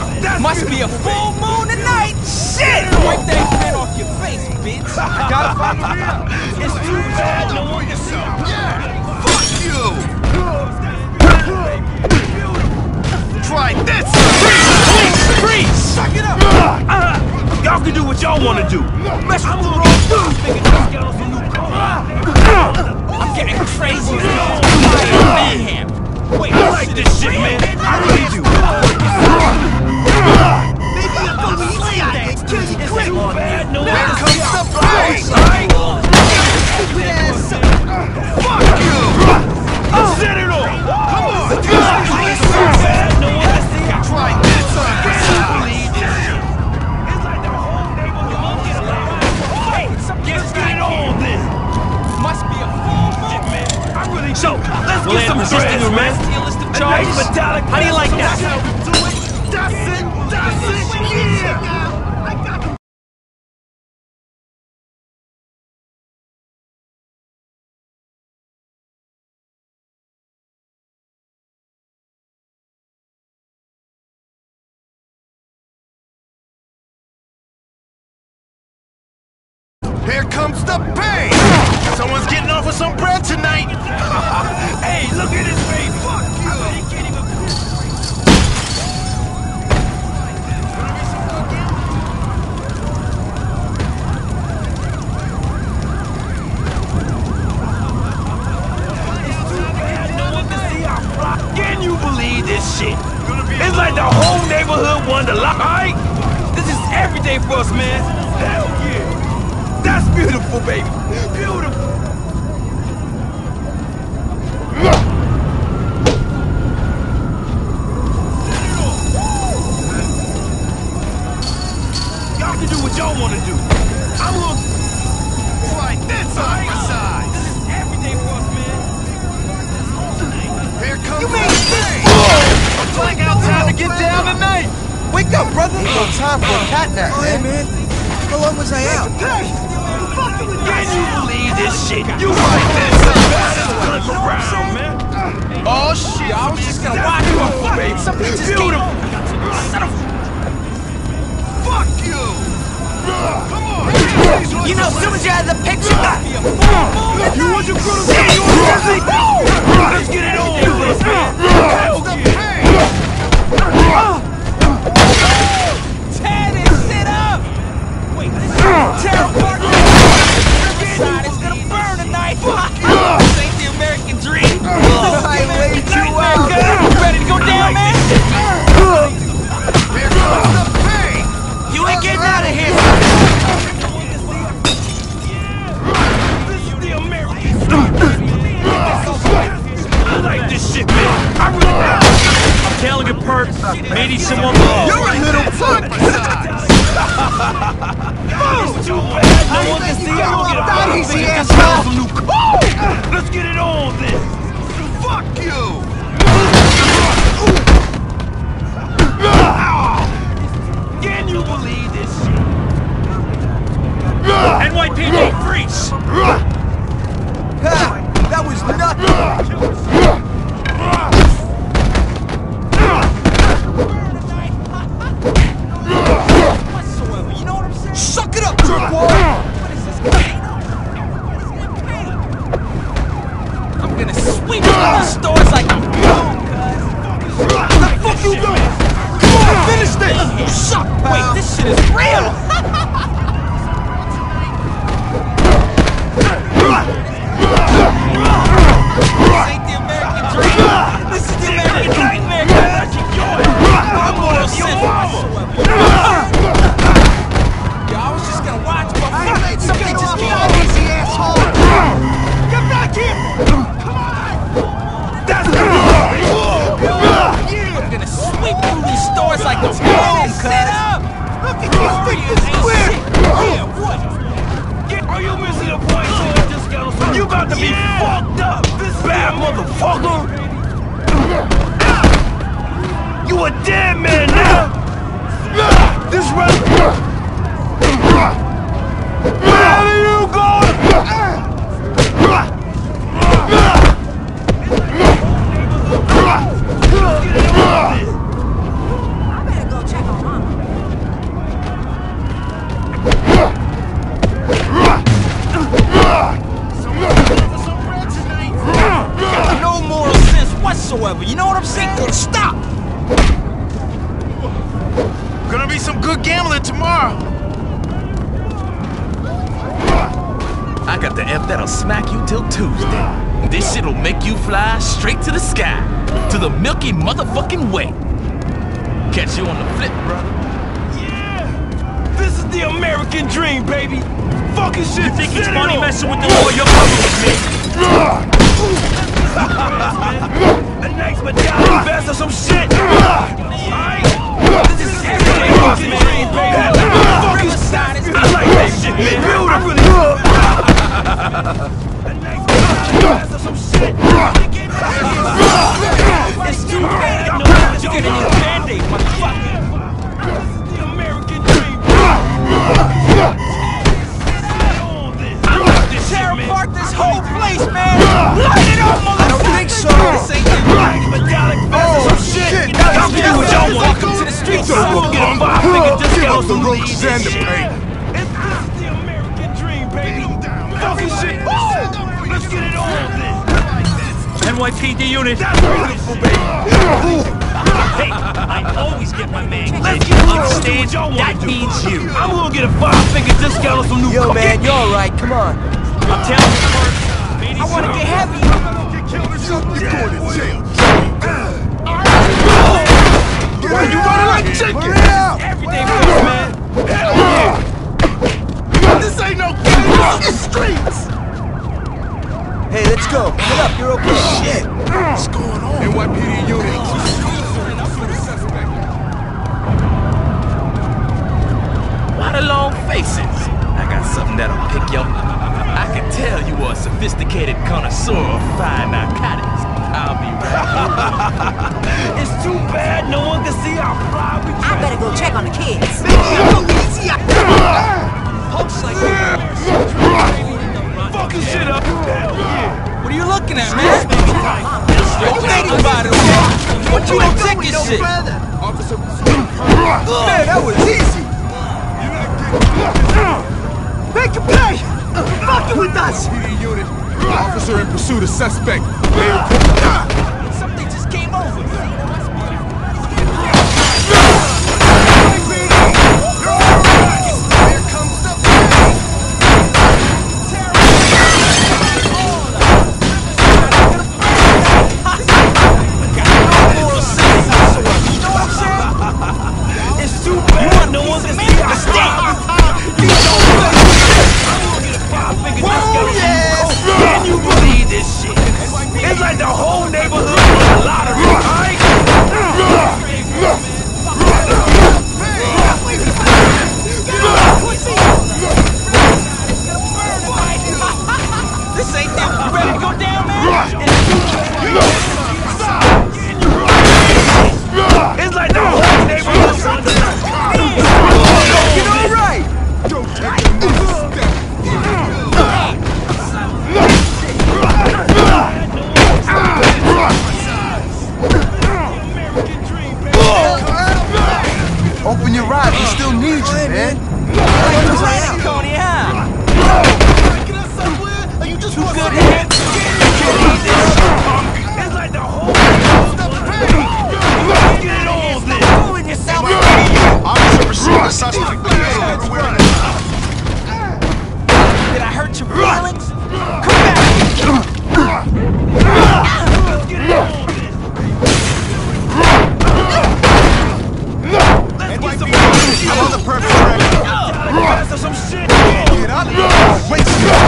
Must be a full moon tonight. Shit! Wipe that grin off your face, bitch. I gotta find Maria. It's too bad no one can see. Yeah! Fuck you! Try this! Freeze! Freeze! Suck it up. Uh, y'all can do what y'all wanna do. Mess with the wrong dude, thinking this got us a new car. I'm getting crazy. Mayhem. Wait, I like this shit, man. I really do. Maybe a police guy can kill you quick. Too bad no one Here can comes see the our fight! Stupid ass. Fuck you! Set it off! Come on! Too bad no one can see our Try this on for size! believe this shit. It's like the whole neighborhood won't get alive. Fight! Let's get it on then. Must be a full moon. Man, I really so let's Well, get some resisting dreads, man. arrest, Your list of A nice charges. metallic. How do you like that? That's how we do it. That's it. That's it. Yeah. Here comes the pain! Someone's getting off with some bread tonight! Hey, look at his face. Fuck you. He can't even. Can you believe this shit? It's like the whole neighborhood wanted to lock. Alright? This is every day for us, man. Hell yeah. That's beautiful, baby. Beautiful. Y'all can do what y'all want to do. I'm gonna Try this on for size! This is every day for us, man. Here comes You the made this pain! Blackout time to get down tonight. Wake up, brother. No time for a cat nap, Oh, hey, man. man. How long was I out? Can you believe this shit? You like this? Baddest cunt around, man. Oh, shit. I was just gonna watch you, baby. Something just Beautiful. Son of Fuck you! Come on! You know, as soon as you had the picture, You want your girl to see you on Disney? Let's get it on with us, man. Hell The yeah. pain! tear this shit up. Wait, this is terrible. Riverside is gonna burn tonight. This ain't the American dream. I laid you out. You ready to go down, man? Here comes the pain! You ain't getting out of here. This is the American I like this shit, man. I really like it. I'm telling you, Perk, maybe someone will. You're a little fuck for size! It's too bad no one can see I don't get a Die, fucking easy thing. ass Just got some new car. Let's get it on then. Fuck you! Can you believe this shit? N Y P D, freeze! Ha! That was nothing. Whatsoever, you know what I'm saying? Suck it up, jerkwad. What is this, casino? I'm gonna sweep all the stores like I'm wrong, cuz. The fuck you doing? Come on, finish this. Suck, pal. Wait, this shit is real. This ain't the American dream. This is the American nightmare, cuz. I'm gonna sit Yo, I was just gonna watch, but something just came Get on. off, easy asshole. Get back here! Come on! That's the I'm gonna sweep through these stores like I'm wrong, cuz. Look at this thing, this square. Yeah, what? Get, are you missing the point, son? Just got us. You about to be fucked up, this bad motherfucker! You a dead man now! This right. Where are you going? I better go check it tomorrow. I got the F that'll smack you till Tuesday. This shit'll make you fly straight to the sky, to the Milky motherfucking way. Catch you on the flip, brother. Yeah! This is the American dream, baby! Fucking shit! You think it's funny messing with the law? You're coming with me. A nice medallion vest or some shit! Alright? This is everything fucking dream, baby! Fucking side is I like that shit, man! I really A nice medallion vest or some shit! It's too bad! No, you're getting these band-aids, motherfucker! This is the American dream! Tear apart this whole place, man! Light it up, motherfucker! I don't think so! This ain't the right medallic vest or some shit! Y'all can do what y'all want! Welcome to the streets, Don't son! look Get a on five-figure Get discount off the on roach some and the shit. paint. This is the American dream, baby! Fucking shit! Let's get it on then! N Y P D unit. That's beautiful, baby! Hey, I always get my man. Let's get it on! Do what y'all That want to do! means you. I'm gonna get a five-figure discount on some new Yo, man, cocaine. you alright? Come on. I'm telling you, I wanna get heavy! You're going to jail. Why you running like chicken? Everything goes, man! Hell yeah! This ain't no game. It's streets. Hey, let's go. Get up, you're okay. Shit. What's going on? N Y P D unit. why the long faces? I got something that'll pick you up. I can tell you are a sophisticated connoisseur of fine narcotics. I'll be right. It's too bad no one can see how fly we I better go check on the kids. Pulse like fucking shit up. Hell yeah! What are you looking at, man? Don't think about it, man. What you don't take this shit? Officer, Man, that was easy. Make a play. Fucking with us. P D unit. Officer in pursuit of suspect. Something just came over. Here comes the It's too bad no one can see how fly we Can you believe this shit? It's like the whole neighborhood won the lottery, right? This ain't that. You ready to go down, man? It's like the whole neighborhood won the lottery. You know, right. Don't take another step. Open your eyes. We still need you, man. Tony, huh? Two good hands. It's like the whole neighborhood. Get it on then. Fooling yourself. Officer pursuing a suspect. Everywhere. Did I hurt your feelings? Come back. Let's get it on then. Let's get some I'm on the perpetrator. Pass us some shit. Get up. Wait,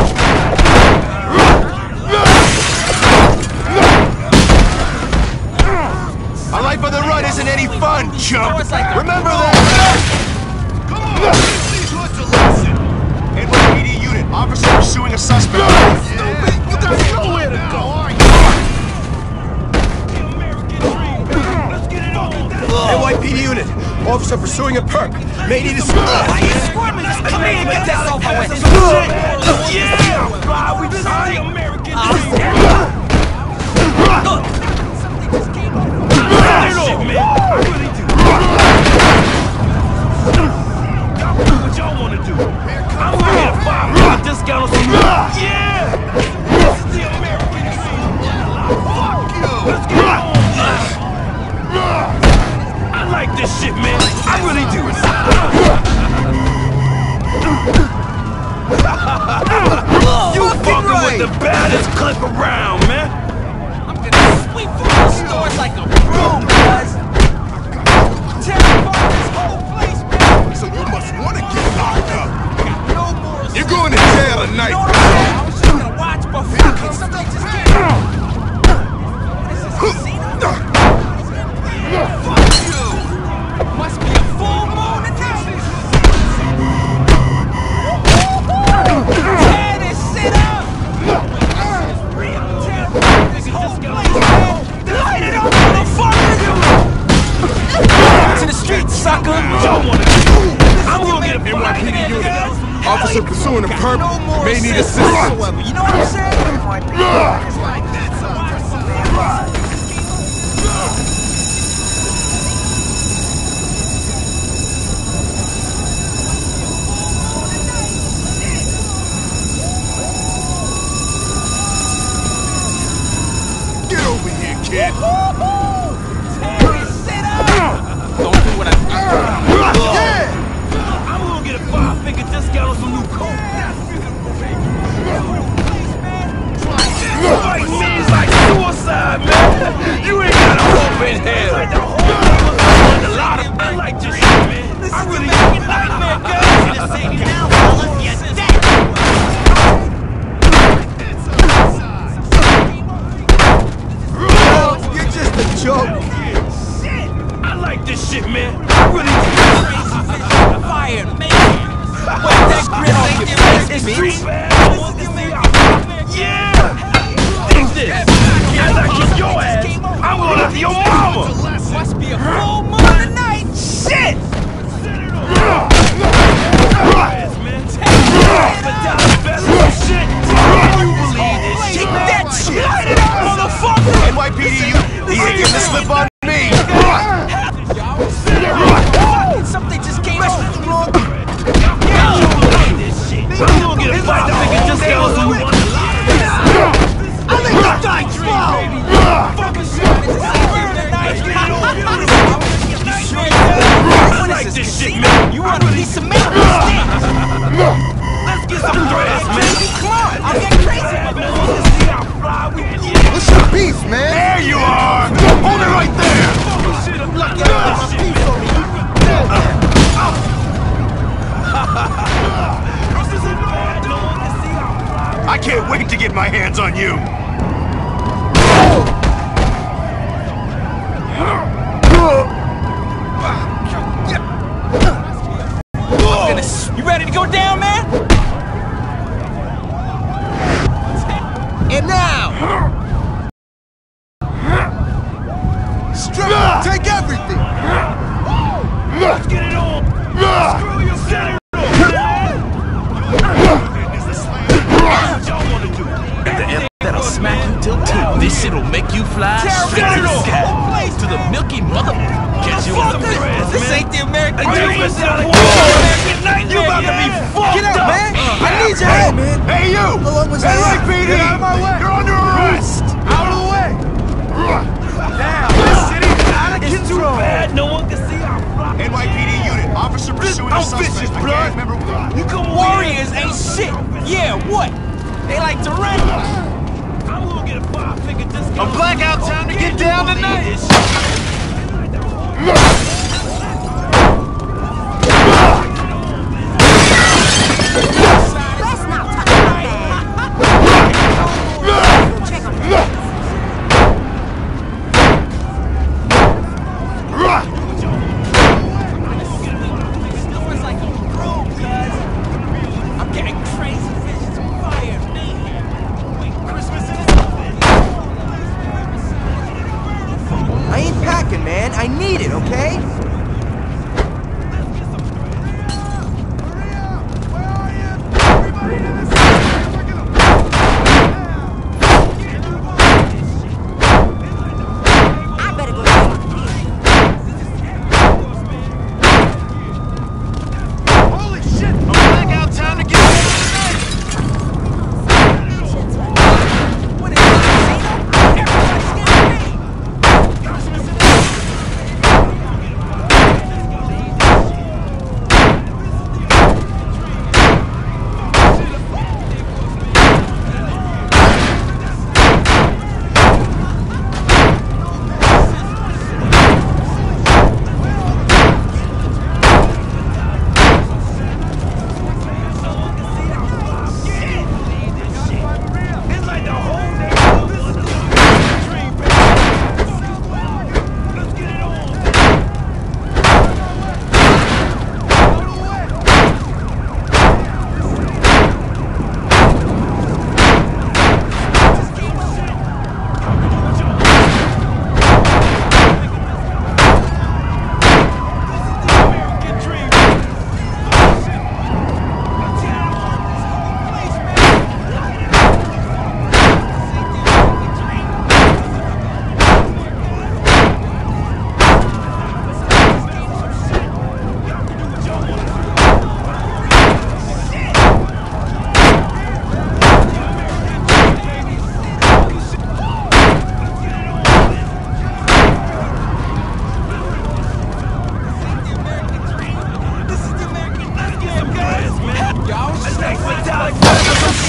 A life on the run isn't any fun, chump. Remember that. Come on. These hoods a lesson. N Y P D unit. Officer pursuing a suspect. Stupid. You got nowhere to go, are you? Let's get it on. N Y P D unit. Officer pursuing a perp. May need a Why you squirming? Just come here and get this over with. Yeah! Fly, we see American dream. Get it on, man. I really do. Y'all do what y'all want to do. I'm gonna get a five dollar discount on some. Yeah! This is the American dream. Fuck you. Let's get it on. I like this shit, shit, man. I really do. You fucking right. with the baddest click around, man. I'm gonna sweep through the stores like a broom, cuz. Tear apart this whole place, man. So you must want to get locked up. No more. You're going to jail tonight, You know what I'm saying? I was just gonna watch, but fucking something just came out. This is a casino? Fuck you. Must be a full moon in this. Tear this shit up. Tear apart this whole place, man. Light it up, motherfucker. To the streets, sucker. Y'all wanna do? I'm gonna get a N Y P D unit. guys. Officer pursuing a perp No more may need sense assistance. whatsoever. You know what I'm saying? N Y P D is like that. Stand by. Get over here, kid. Tear this shit up. Don't do what I I'm gonna get a five finger discount on some new coat. Like me is like suicide, man. You ain't got a hope in hell. Like the whole neighborhood a lot of men like this shit, man. I really make it nightmare, guys. Gonna say now, fella, you're dead. You're just a joke. I like this shit, man. I really do. Fire, man. Wipe that grin off your face, It's bitch. street bad. I want to see how- Yeah. Dig this. As I kick your ass, I'm going after your mama. Must be a full moon tonight. Shit. Shit, that shit. Light it up, motherfucker. N Y P D unit. He ain't getting the slip on me. Something just came out. I'm gonna get a fight that nigga just got on some I think you died slow. Fucking shit. It's a burn tonight. I like this shit, man. You want a piece of milk? Let's get some grass, man. Come on, I'll get crazy. What's your beef, man? There you are. Hold it right there. I can't wait to get my hands on you. You ready to go down, man? And now, Strip him. Take everything. Let's get it on. Screw your center. What y'all wanna do? The M that'll smack you till two. This shit'll make you fly straight to the sky. To the milky mother. Catch you on the grass, this man. ain't the American You dream. missed out on You about to be fucked Get out, up. man. I need your help, man. Hey, you. Hello, what's N Y that? P D. Get out of my way. You're under arrest. Out of the way. Damn, this city is out of It's too control. bad no one can see how fly. N Y P D unit. Officer pursuing a I'm suspect. vicious, I blood. can't remember what. You come over Warriors ain't shit. Yeah, what? They like to run. I'm gonna get a five finger discount. A blackout time to get down tonight. Let's not touch my bag. Check on it. I'm getting crazy visions of fire, man. Christmas is I ain't packing, man. I need it, okay?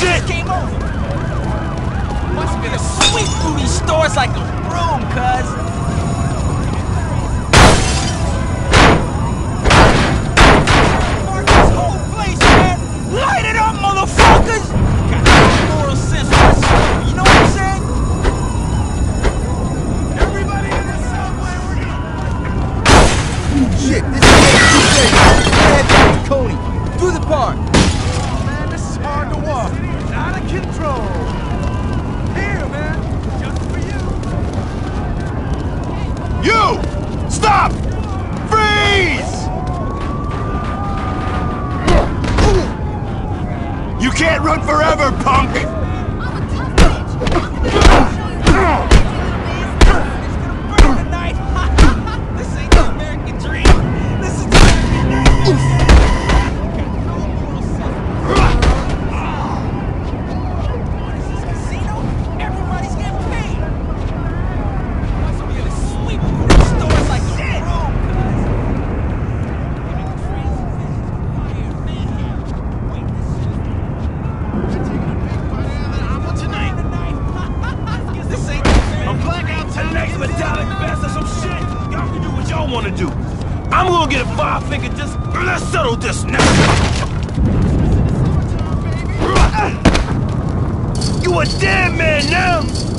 shit? Came over. Must be a sweep through these stores like a broom, cuz. Mark this whole place, man. Light it up, motherfuckers. Got no moral sense whatsoever. You know what I'm saying? Everybody in the subway, we're gonna... Shit, this is too big. Head back to Coney. Through the park. Oh, man, this is hard to walk. Out of control. Here, man. Just for you. You! Stop! Freeze! You can't run forever, punk! This ain't the American dream. This is What is this, casino? Everybody's getting paid. Must be able to sweep through these stores like a broom, cuz. This ain't A blackout time next metallic vest or some shit. Y'all can do what y'all want to do. I'm gonna get a five finger just let's settle this now. You a dead man now.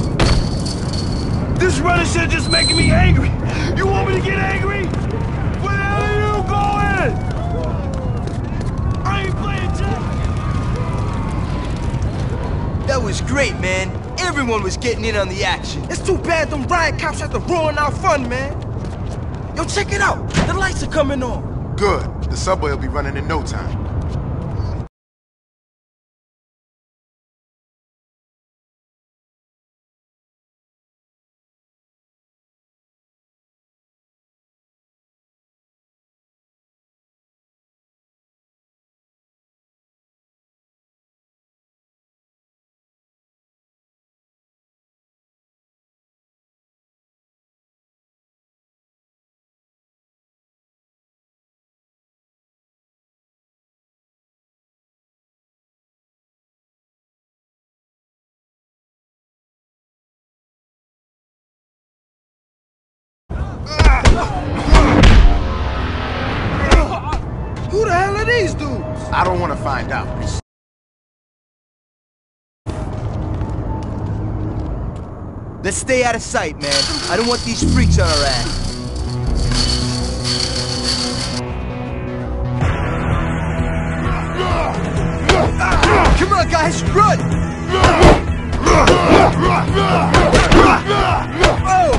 This running shit just making me angry. You want me to get angry? Where the hell are you going? I ain't playing Jack. That was great, man. Everyone was getting in on the action. It's too bad them riot cops had to ruin our fun, man. Yo, check it out. The lights are coming on. Good. The subway will be running in no time. Who the hell are these dudes? I don't want to find out. Let's stay out of sight, man. I don't want these freaks on our ass. Come on, guys, run! Oh!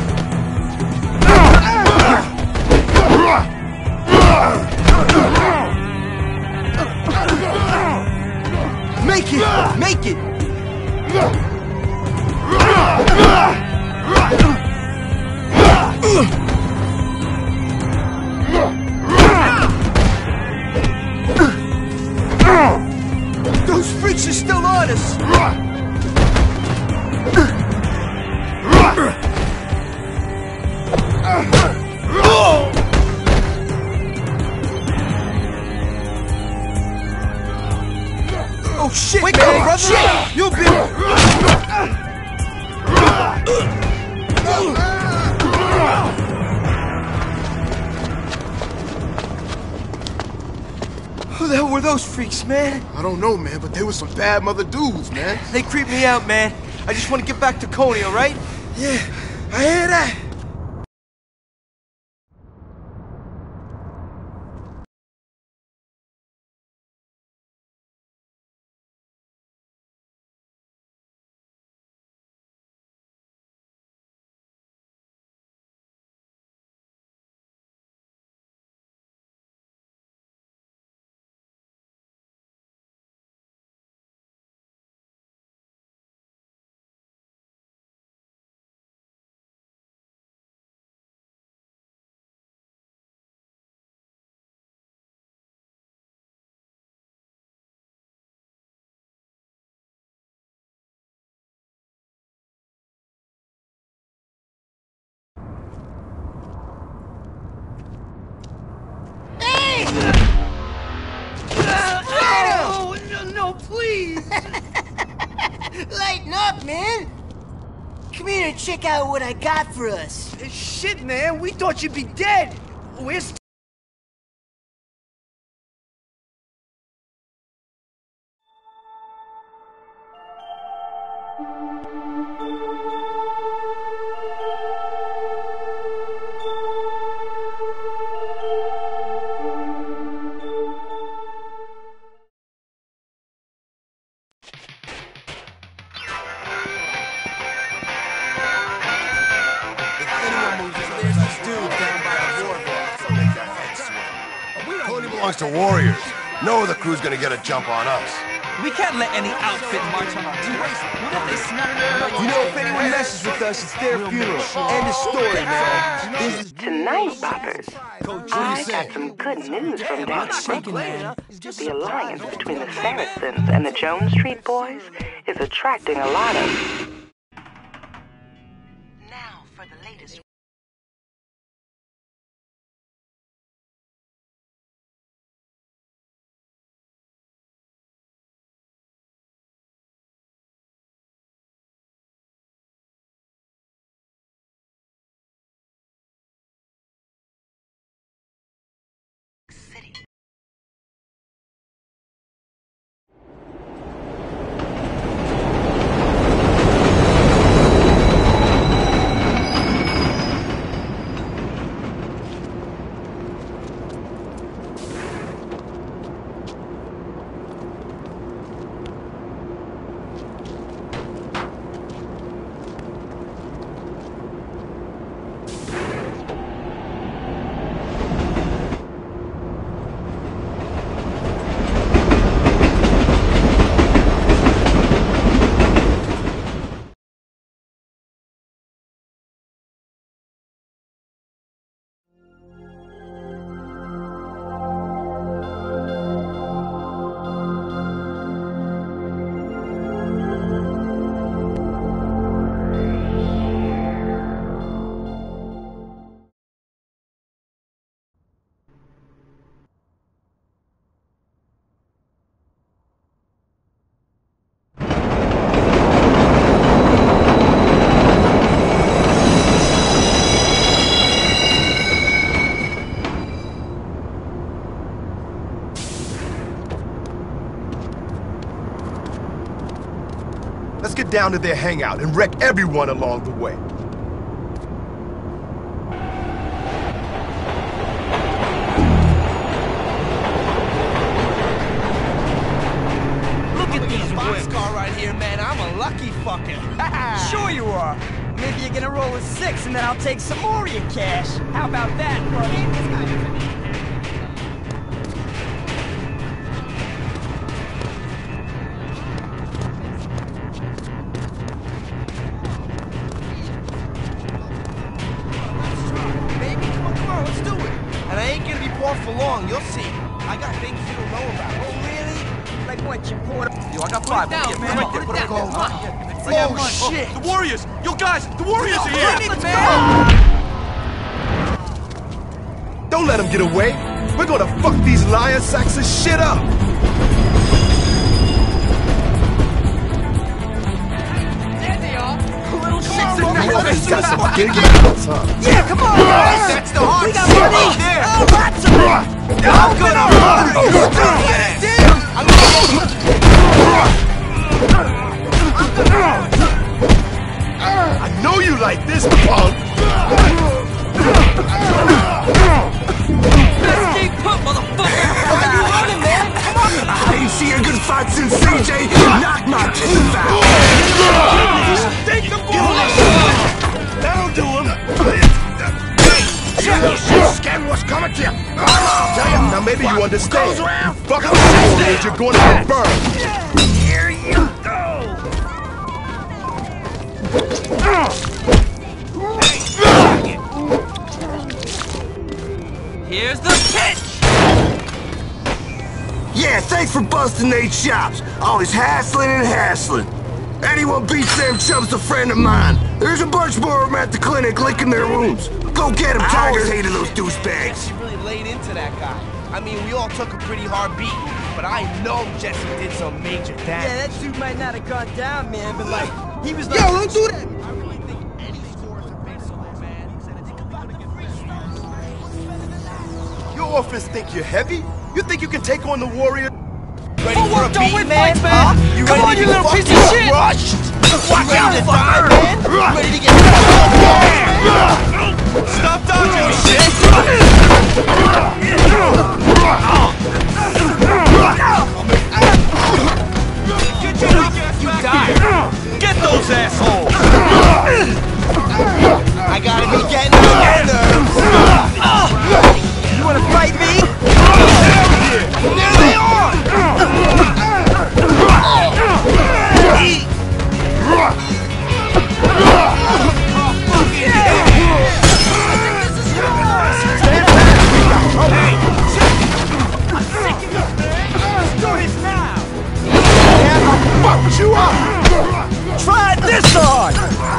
Make it! Make it! Those freaks are still on us! Oh shit, Wake man, up, brother! Shit! You'll be... Who the hell were those freaks, man? I don't know, man, but they were some bad mother dudes, man. They creep me out, man. I just want to get back to Coney, alright? Yeah, I hear that. No, no, no, please! Lighten up, man! Come here and check out what I got for us. Shit, man, we thought you'd be dead. Where's... Belongs to Warriors. No other crew's gonna get a jump on us. We can't let any outfit march on our tours. What if they snap? You know, if anyone messes with us, it's their funeral. End of story, man. This is Tonight, Poppers, I got some good news from down in Brooklyn. The alliance between the Saracens and the Jones Street Boys is attracting a lot of... Now for the latest... City. Let's get down to their hangout and wreck everyone along the way. Look at these boxcar right here, man. I'm a lucky fucker. Sure you are. Maybe you're gonna roll a six and then I'll take some more of your cash. How about that, buddy? For long, you'll see. I got things you don't know about. Oh, really? Like what, you poured up? Yo, I got five. Put it down, man. Right there, Put it put it down. down. Oh, shit. The Warriors! Yo, guys, the Warriors are here! Bring it, man! Don't let them get away. We're gonna fuck these lion sacks of shit up. There they are. Little shits in He's got some big guns, huh? Yeah, come on, guys. That's the hard We got shit money. right there. Oh, lots of it. I'm gonna murder you! Damn. I'm gonna... I know you like this, punk. Best stay put, motherfucker! Why you running, man? Come on. I ain't seen a good fight since C J knocked my teeth out. Take the bullet! That'll do him. Scan what's coming to you. Tell you, now maybe you understand. You fucking warriors, you're gonna get burned. Here you go. Here's the pitch! Yeah, thanks for busting Nate's chops. Always hassling and hassling. Anyone beats them chumps a friend of mine. There's a bunch more of them at the clinic licking their wounds. Go get him, Tigers hated those douchebags. Jesse really laid into that guy. I mean, we all took a pretty hard beat, but I know Jesse did some major damage. Yeah, that dude might not have gone down, man, but like, he was like... Yo, don't do that! I really think any scores are baseball, man. You orphans think you're heavy? You think you can take on the Warrior? Ready Oh, for what? a Don't beat, win man? fights, man! Huh? You Come ready on, to you get little piece of fucking shit! crushed? Watch You ready out, to fucker! die, man? You ready to get Stop dodging, shit! Get your weak ass you died! Get those assholes! I gotta be getting on your nerves! You wanna fight me? There they are! Eat! Fuck you up! Try this on!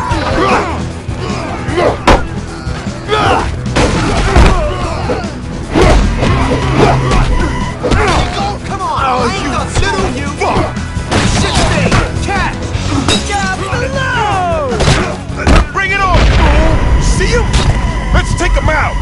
Come on! Oh, you little you! Fuck! Shit thing! Catch! Down below! Bring it on! See him? Let's take him out!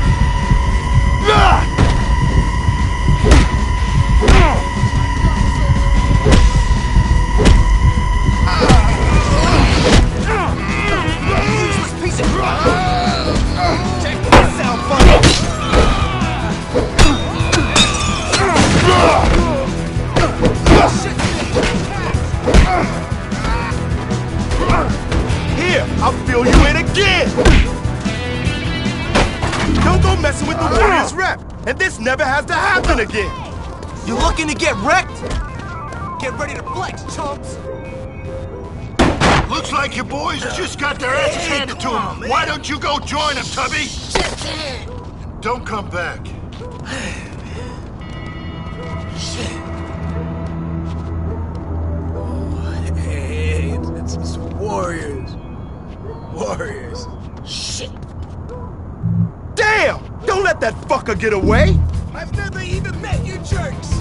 Useless piece of... Check this out, buddy! Here, I'll fill you in again! Don't go messing with the Warriors rep, and this never has to happen again! You looking to get wrecked? Get ready to flex, chumps! Looks like your boys just got their asses handed to them. Why don't you go join them, Tubby? Don't come back. Hey, it's, it's Warriors. Warriors. Shit. Damn! Don't let that fucker get away! I've never even met you jerks!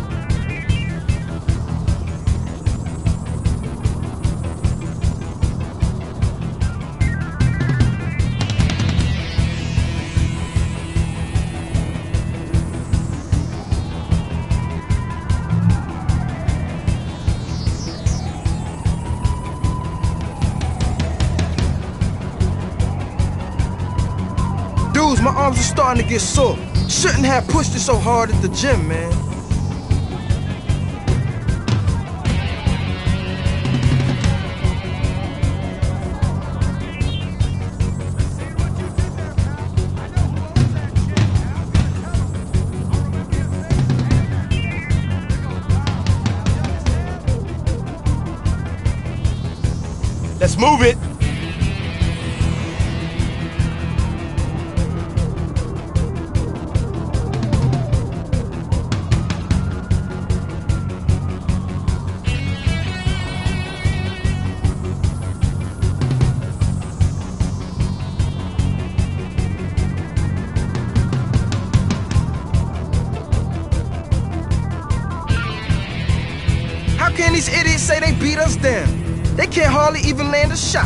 Dudes, my arms are starting to get sore. Shouldn't have pushed it so hard at the gym, man. Let's move it. How can these idiots say they beat us down? They can't hardly even land a shot.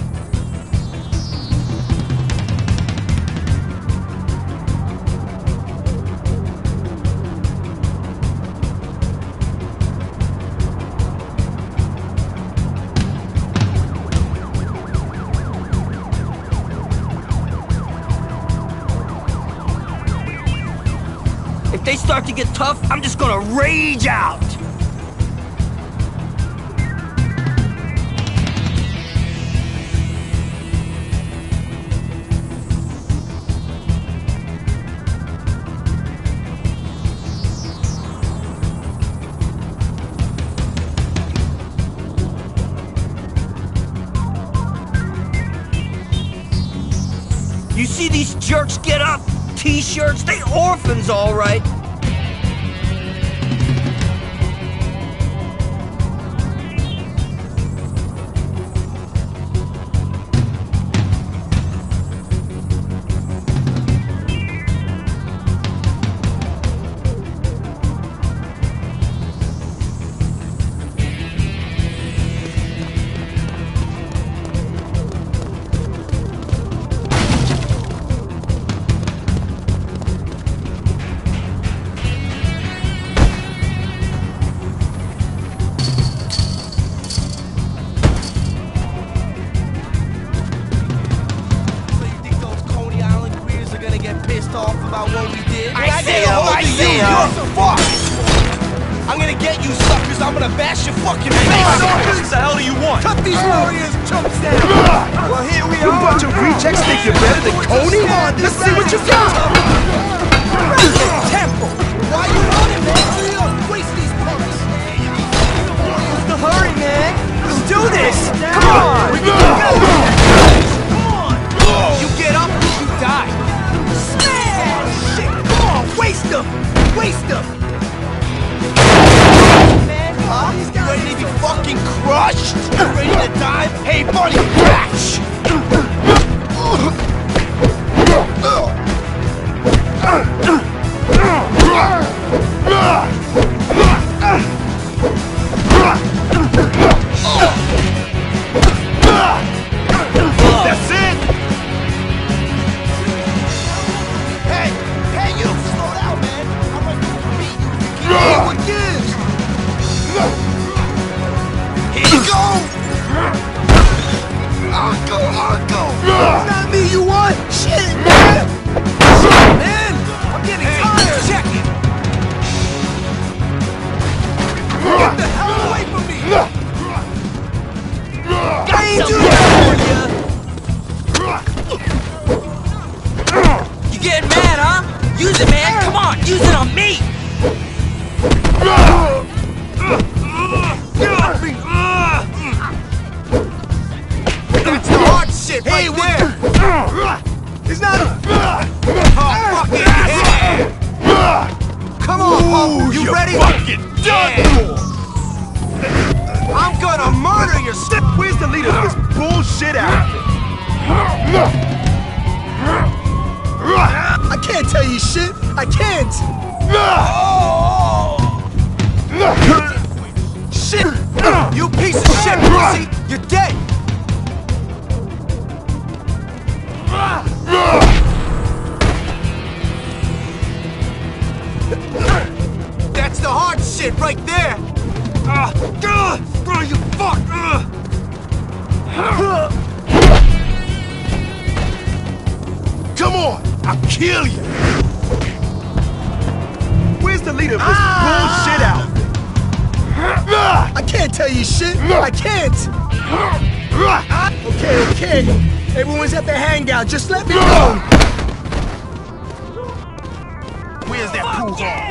If they start to get tough, I'm just gonna rage out! You see these jerks get up? T-shirts, they orphans, all right. I'm gonna get you suckers. I'm gonna bash your fucking face. What the hell do you want? Cut these warriors' chumps down. Well, here we are. You bunch of rejects think you're better than Coney? Let's see what you got. Temple. Why you running, man? You don't waste these punks. What's the hurry, man? Let's do this. Come on. You get up, you die. Smash! Shit, come on, waste them! Waste them! Man, huh? You ready to be fucking crushed? You ready to die? Hey, buddy, catch! That's it. Hey, hey, you! Slow down, man! I'm ready to beat you. Hey, what gives? Here you go! I'll go, I'll go! It's not me you want! Shit, man! Man! I'm getting tired! Check it! Get the hell away from me! I ain't doing that for you! You getting mad, huh? Use it, man. Come on, use it on me. That's the hard shit right there! He's not a... Oh, fucking hell! Come on, Pop, you ready? Fucking done for. I'm gonna murder your step. Where's the leader of this bullshit outfit? I can't tell you shit. I can't. Shit! You piece of shit, pussy! You're dead! That's the hard shit right there! Ah, uh, uh, you fuck! Uh. Come on, I'll kill you. Where's the leader of this bullshit outfit? I can't tell you shit! I can't! Okay, okay. Everyone's at the hangout. Just let me know. Where's that pool hall?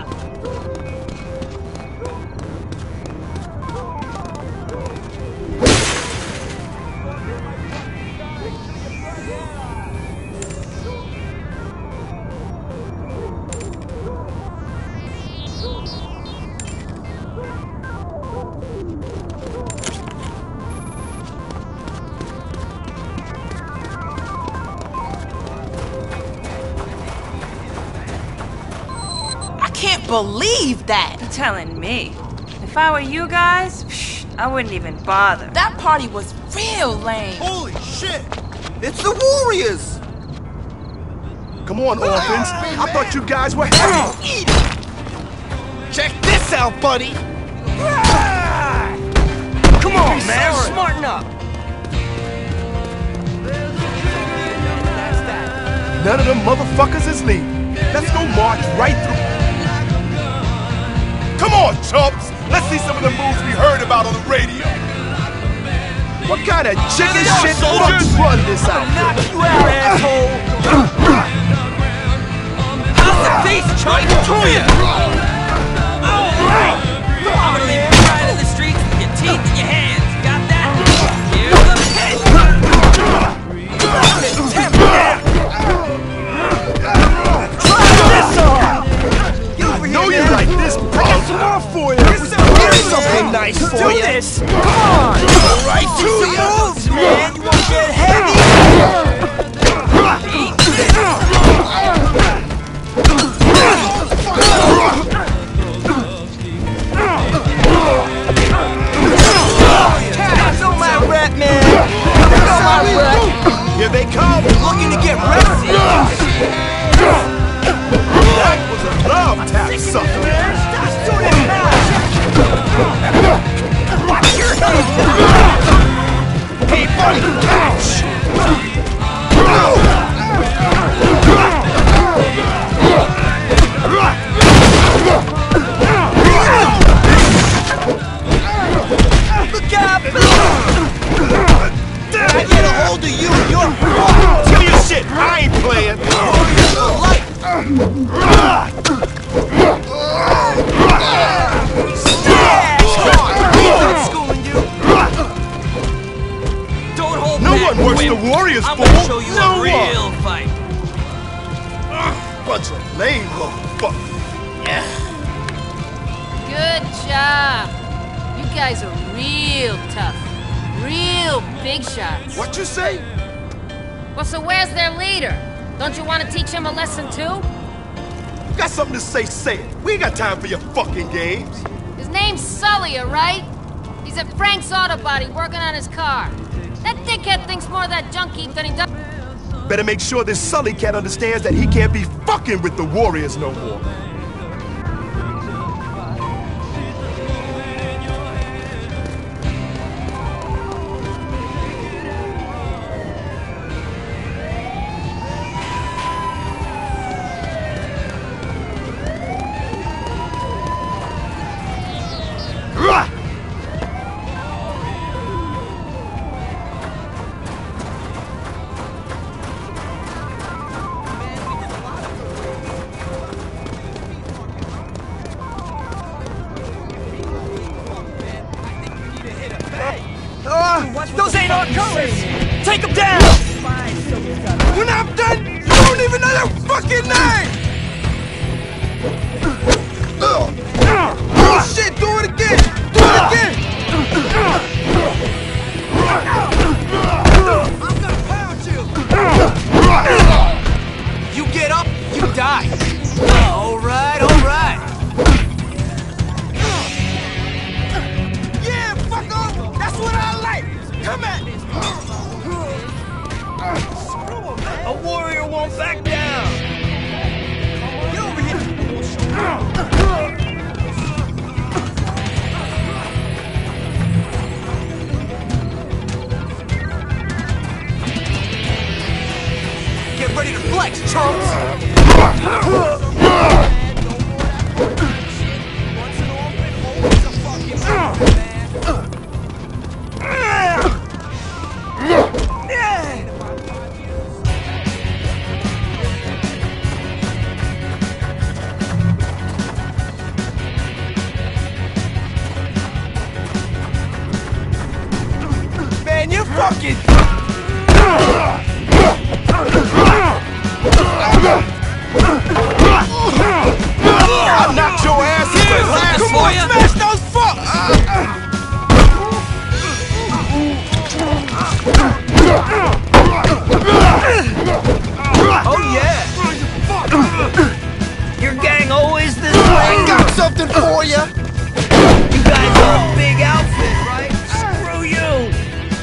I can't believe that! You're telling me. If I were you guys, psh, I wouldn't even bother. That party was real lame. Holy shit! It's the Warriors! Come on, orphans. I thought you guys were heavy. Check this out, buddy! Come on, man. Smarten up! None of them motherfuckers is leaving. Let's go march right through. Come on, chumps. Let's see some of the moves we heard about on the radio. What kind of chicken shit fucks run this outfit? Knock you out, asshole! How's the face, Charlie? To you! Alright! I'm gonna leave you right in the streets with your teeth in your hands. Got that? Here's the pit! Know you like this, bro. I got some more for you. Here's something nice for Do you. this. Come on. Right to you, moves, man. You won't get heavy. Catch on my rat, man. Catch on my rat. Here they come, looking to get rested. That was a love tap, sucker. Stop doing it now. Watch your head. Hey, buddy, guys are real tough. Real big shots. What you say? Well, so where's their leader? Don't you want to teach him a lesson too? Got something to say, say it. We ain't got time for your fucking games. His name's Sully, alright? He's at Frank's Auto Body working on his car. That dickhead thinks more of that junk heap than he does. Better make sure this Sully cat understands that he can't be fucking with the Warriors no more. Those ain't our colors! Take them down! When I'm done, you don't even know their fucking name! Oh shit, do it again! Do it again! I'm gonna pound you! You get up, you die! Alright, alright! Yeah, fucker! That's what I like! Come at me! A warrior won't back down! Get over here! Get ready to flex, chumps! Man, you fucking... I knocked your ass in the last Come on, smash those fucks! Oh yeah! Your gang always this way? I got something for ya! You guys are a big outfit, right? Screw you!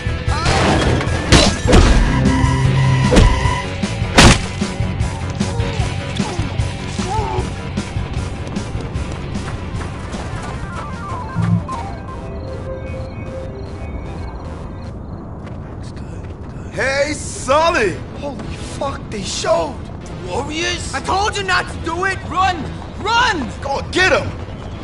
Hey, Sully! Holy fuck, they showed! Warriors? I told you not to do it! Run! Run! Go on, get him!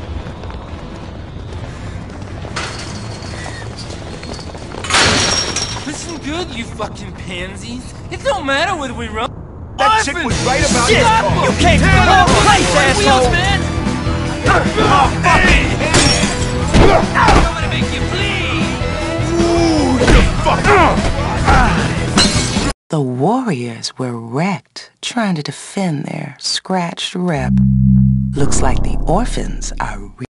Listen good, you fucking pansies. It don't matter whether we run. That chick was right about Shit! his car. You can't put on place, Wheels, asshole! man! Oh, fuck it! I'm gonna make you bleed! Ooh, you fucking... The Warriors were wrecked trying to defend their scratched rep. Looks like the orphans are re-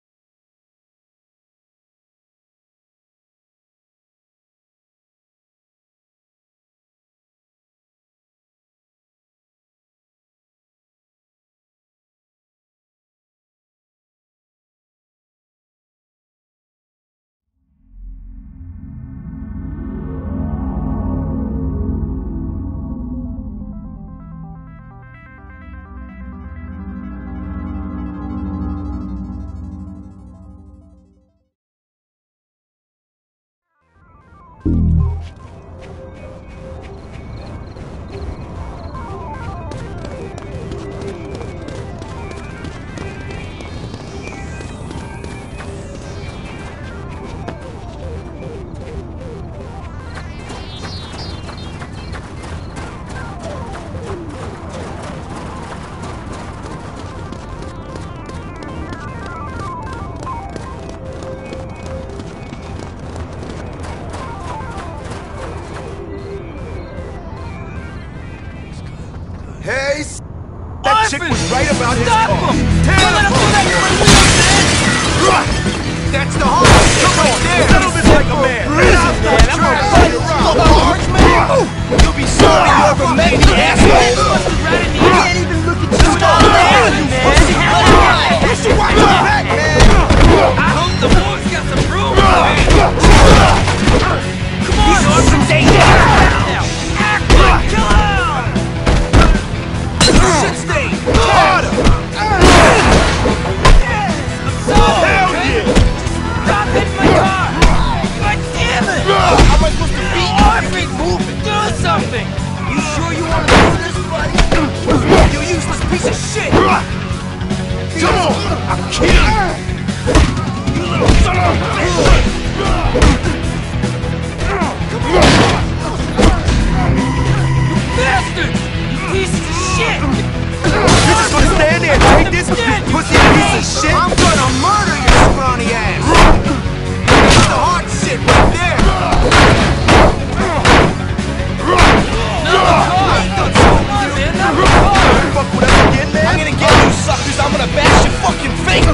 Hey, that chick was right about his car. Stop him! Don't let him do that! That's the hard. Come on. I'll kill you! You little son of a bitch! Bastard! You piece of shit! You're just gonna stand there and take this, you pussy piece of shit? I'm gonna murder your scrawny ass! That's the hard shit right there! Fuck with us again, man? I'm gonna get you suckers, I'm gonna bash your fucking face!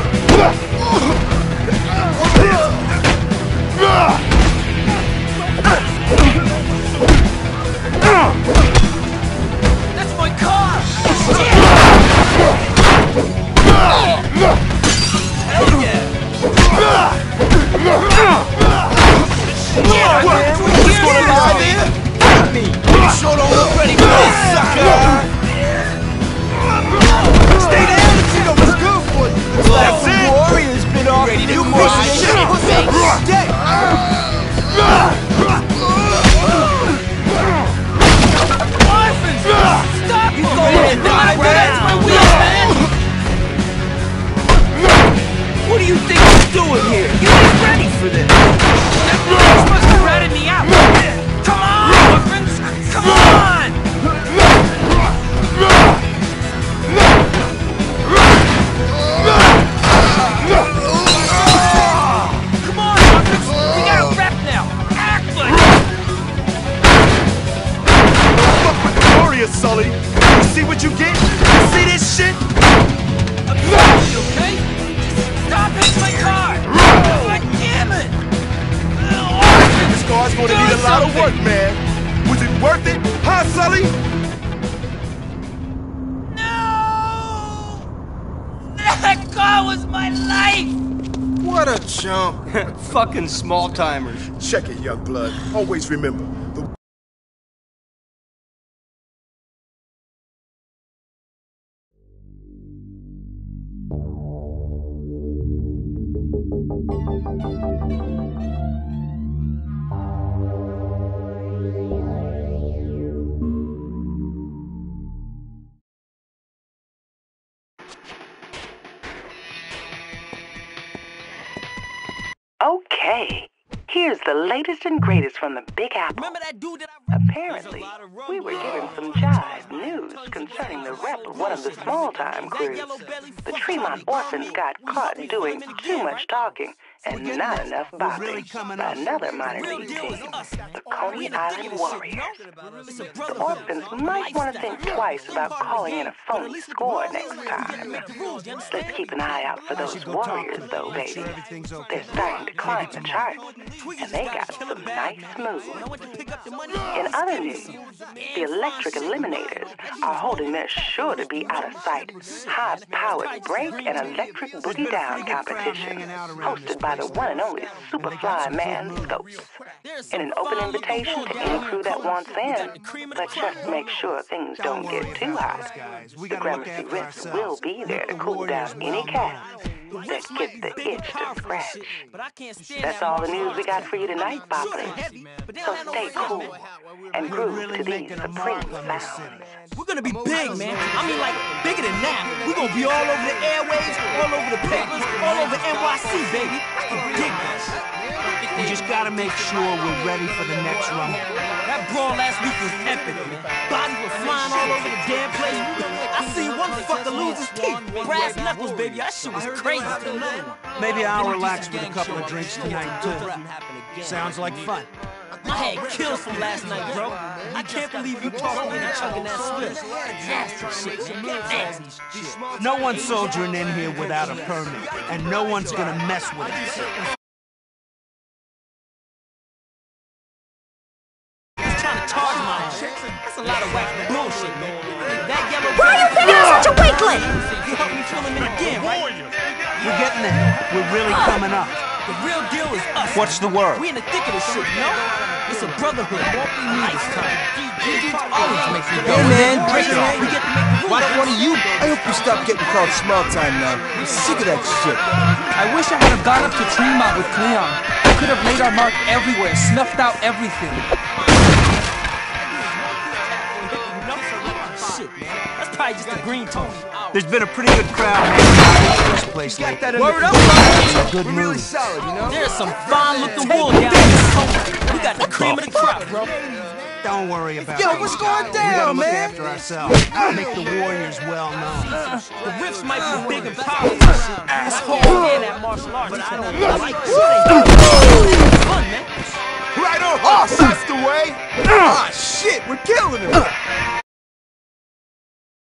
That's my car! Hell yeah! Yeah, man! What's going on there? Me! You sure don't look ready for this, sucker! Stay down, the Tito was good for you! That's it! Warrior's been off Ready to you crush piece of shit, shit! face. Dead! Orphans! Stop! You go ahead, Doc Brown! That's my wheel, man! What do you think you're doing here? You ain't ready for this! You're supposed to ratted me out! Come on, orphans! Come on! Come on, orphans! We got a rep now! Act like it! Fuck with the Warrior, Sully! You see what you get? You see this shit? I'm sorry, okay? Stop hitting my car! God damn it! This car's gonna need a lot of work, man. Was it worth it? Huh, Sully? No! That car was my life! What a chump! Fucking small timers. Check it, young blood. Always remember, the Okay, here's the latest and greatest from the Big Apple. Remember that dude that I... Apparently, we were given some jive news concerning the rep of one of the small-time crews. The Tremont Orphans got caught doing too much talking and not enough bopping by another minor league team, the Coney Island Warriors. The Orphans might want to think twice about calling in a phony score next time. Let's keep an eye out for those Warriors, though, baby. They're starting to climb the charts, and they got some nice moves. In other news, the Electric Eliminators are holding their sure-to-be out-of-sight, high-powered break and electric boogie down competition, hosted by the one and only Superfly Man Scopes. In an open invitation to any crew that wants in, but just make sure things don't get too hot. The Gramercy Riffs will be there to cool down any cast that gets the itch to scratch. That's all the news we got for you tonight, Boppers. So stay cool and groove to these supreme sounds. We're gonna be big, man. I mean, like, bigger than that. We're gonna be all over the airwaves, all over the papers, all over N Y C, baby. I can dig this. We just gotta make sure we're ready for the next rumble. That brawl last week was epic, man. Bodies were flying all over the damn place. I seen one fucker lose his teeth. Brass knuckles, baby. That shit was crazy. Maybe I'll relax with a couple of drinks tonight, too. Sounds like fun. My head kills from last night, bro. I can't believe you talking and chugging that Swiss. Nasty shit, man. Nasty shit. No one's soldiering in here without a permit, and no one's gonna mess with us. He's trying to charge my ass. That's a lot of whack bullshit, man. That yellow... Why you think you're such a weakling? You help me fill him in again, right? We're getting there. We're really coming up. The real deal is us. What's the word? We in the thick of this shit, you know? It's a brotherhood. Won't be me this time. You dudes always make me go. Hey man, break it off. We get to make the rules. Why don't one of you? I hope you stop getting called small time now. I'm sick of that shit. I wish I had have gone up to Tremont with Cleon. We could have laid our mark everywhere, snuffed out everything. Shit, man. That's probably just a green tone. There's been a pretty good crowd hanging out in this place lately. That in Word the up, We're Good really mood. solid, you know? There's some fine-looking wool down there. We got the cream of the crop, bro. Don't worry about it. Yo, what's going down, we gotta man? look after ourselves. Make the Warriors well known. The riffs might be big and powerful, asshole. And that martial arts, but I don't like it. Fun, man. Right on horse, that's the way! Ah, shit, we're killing him!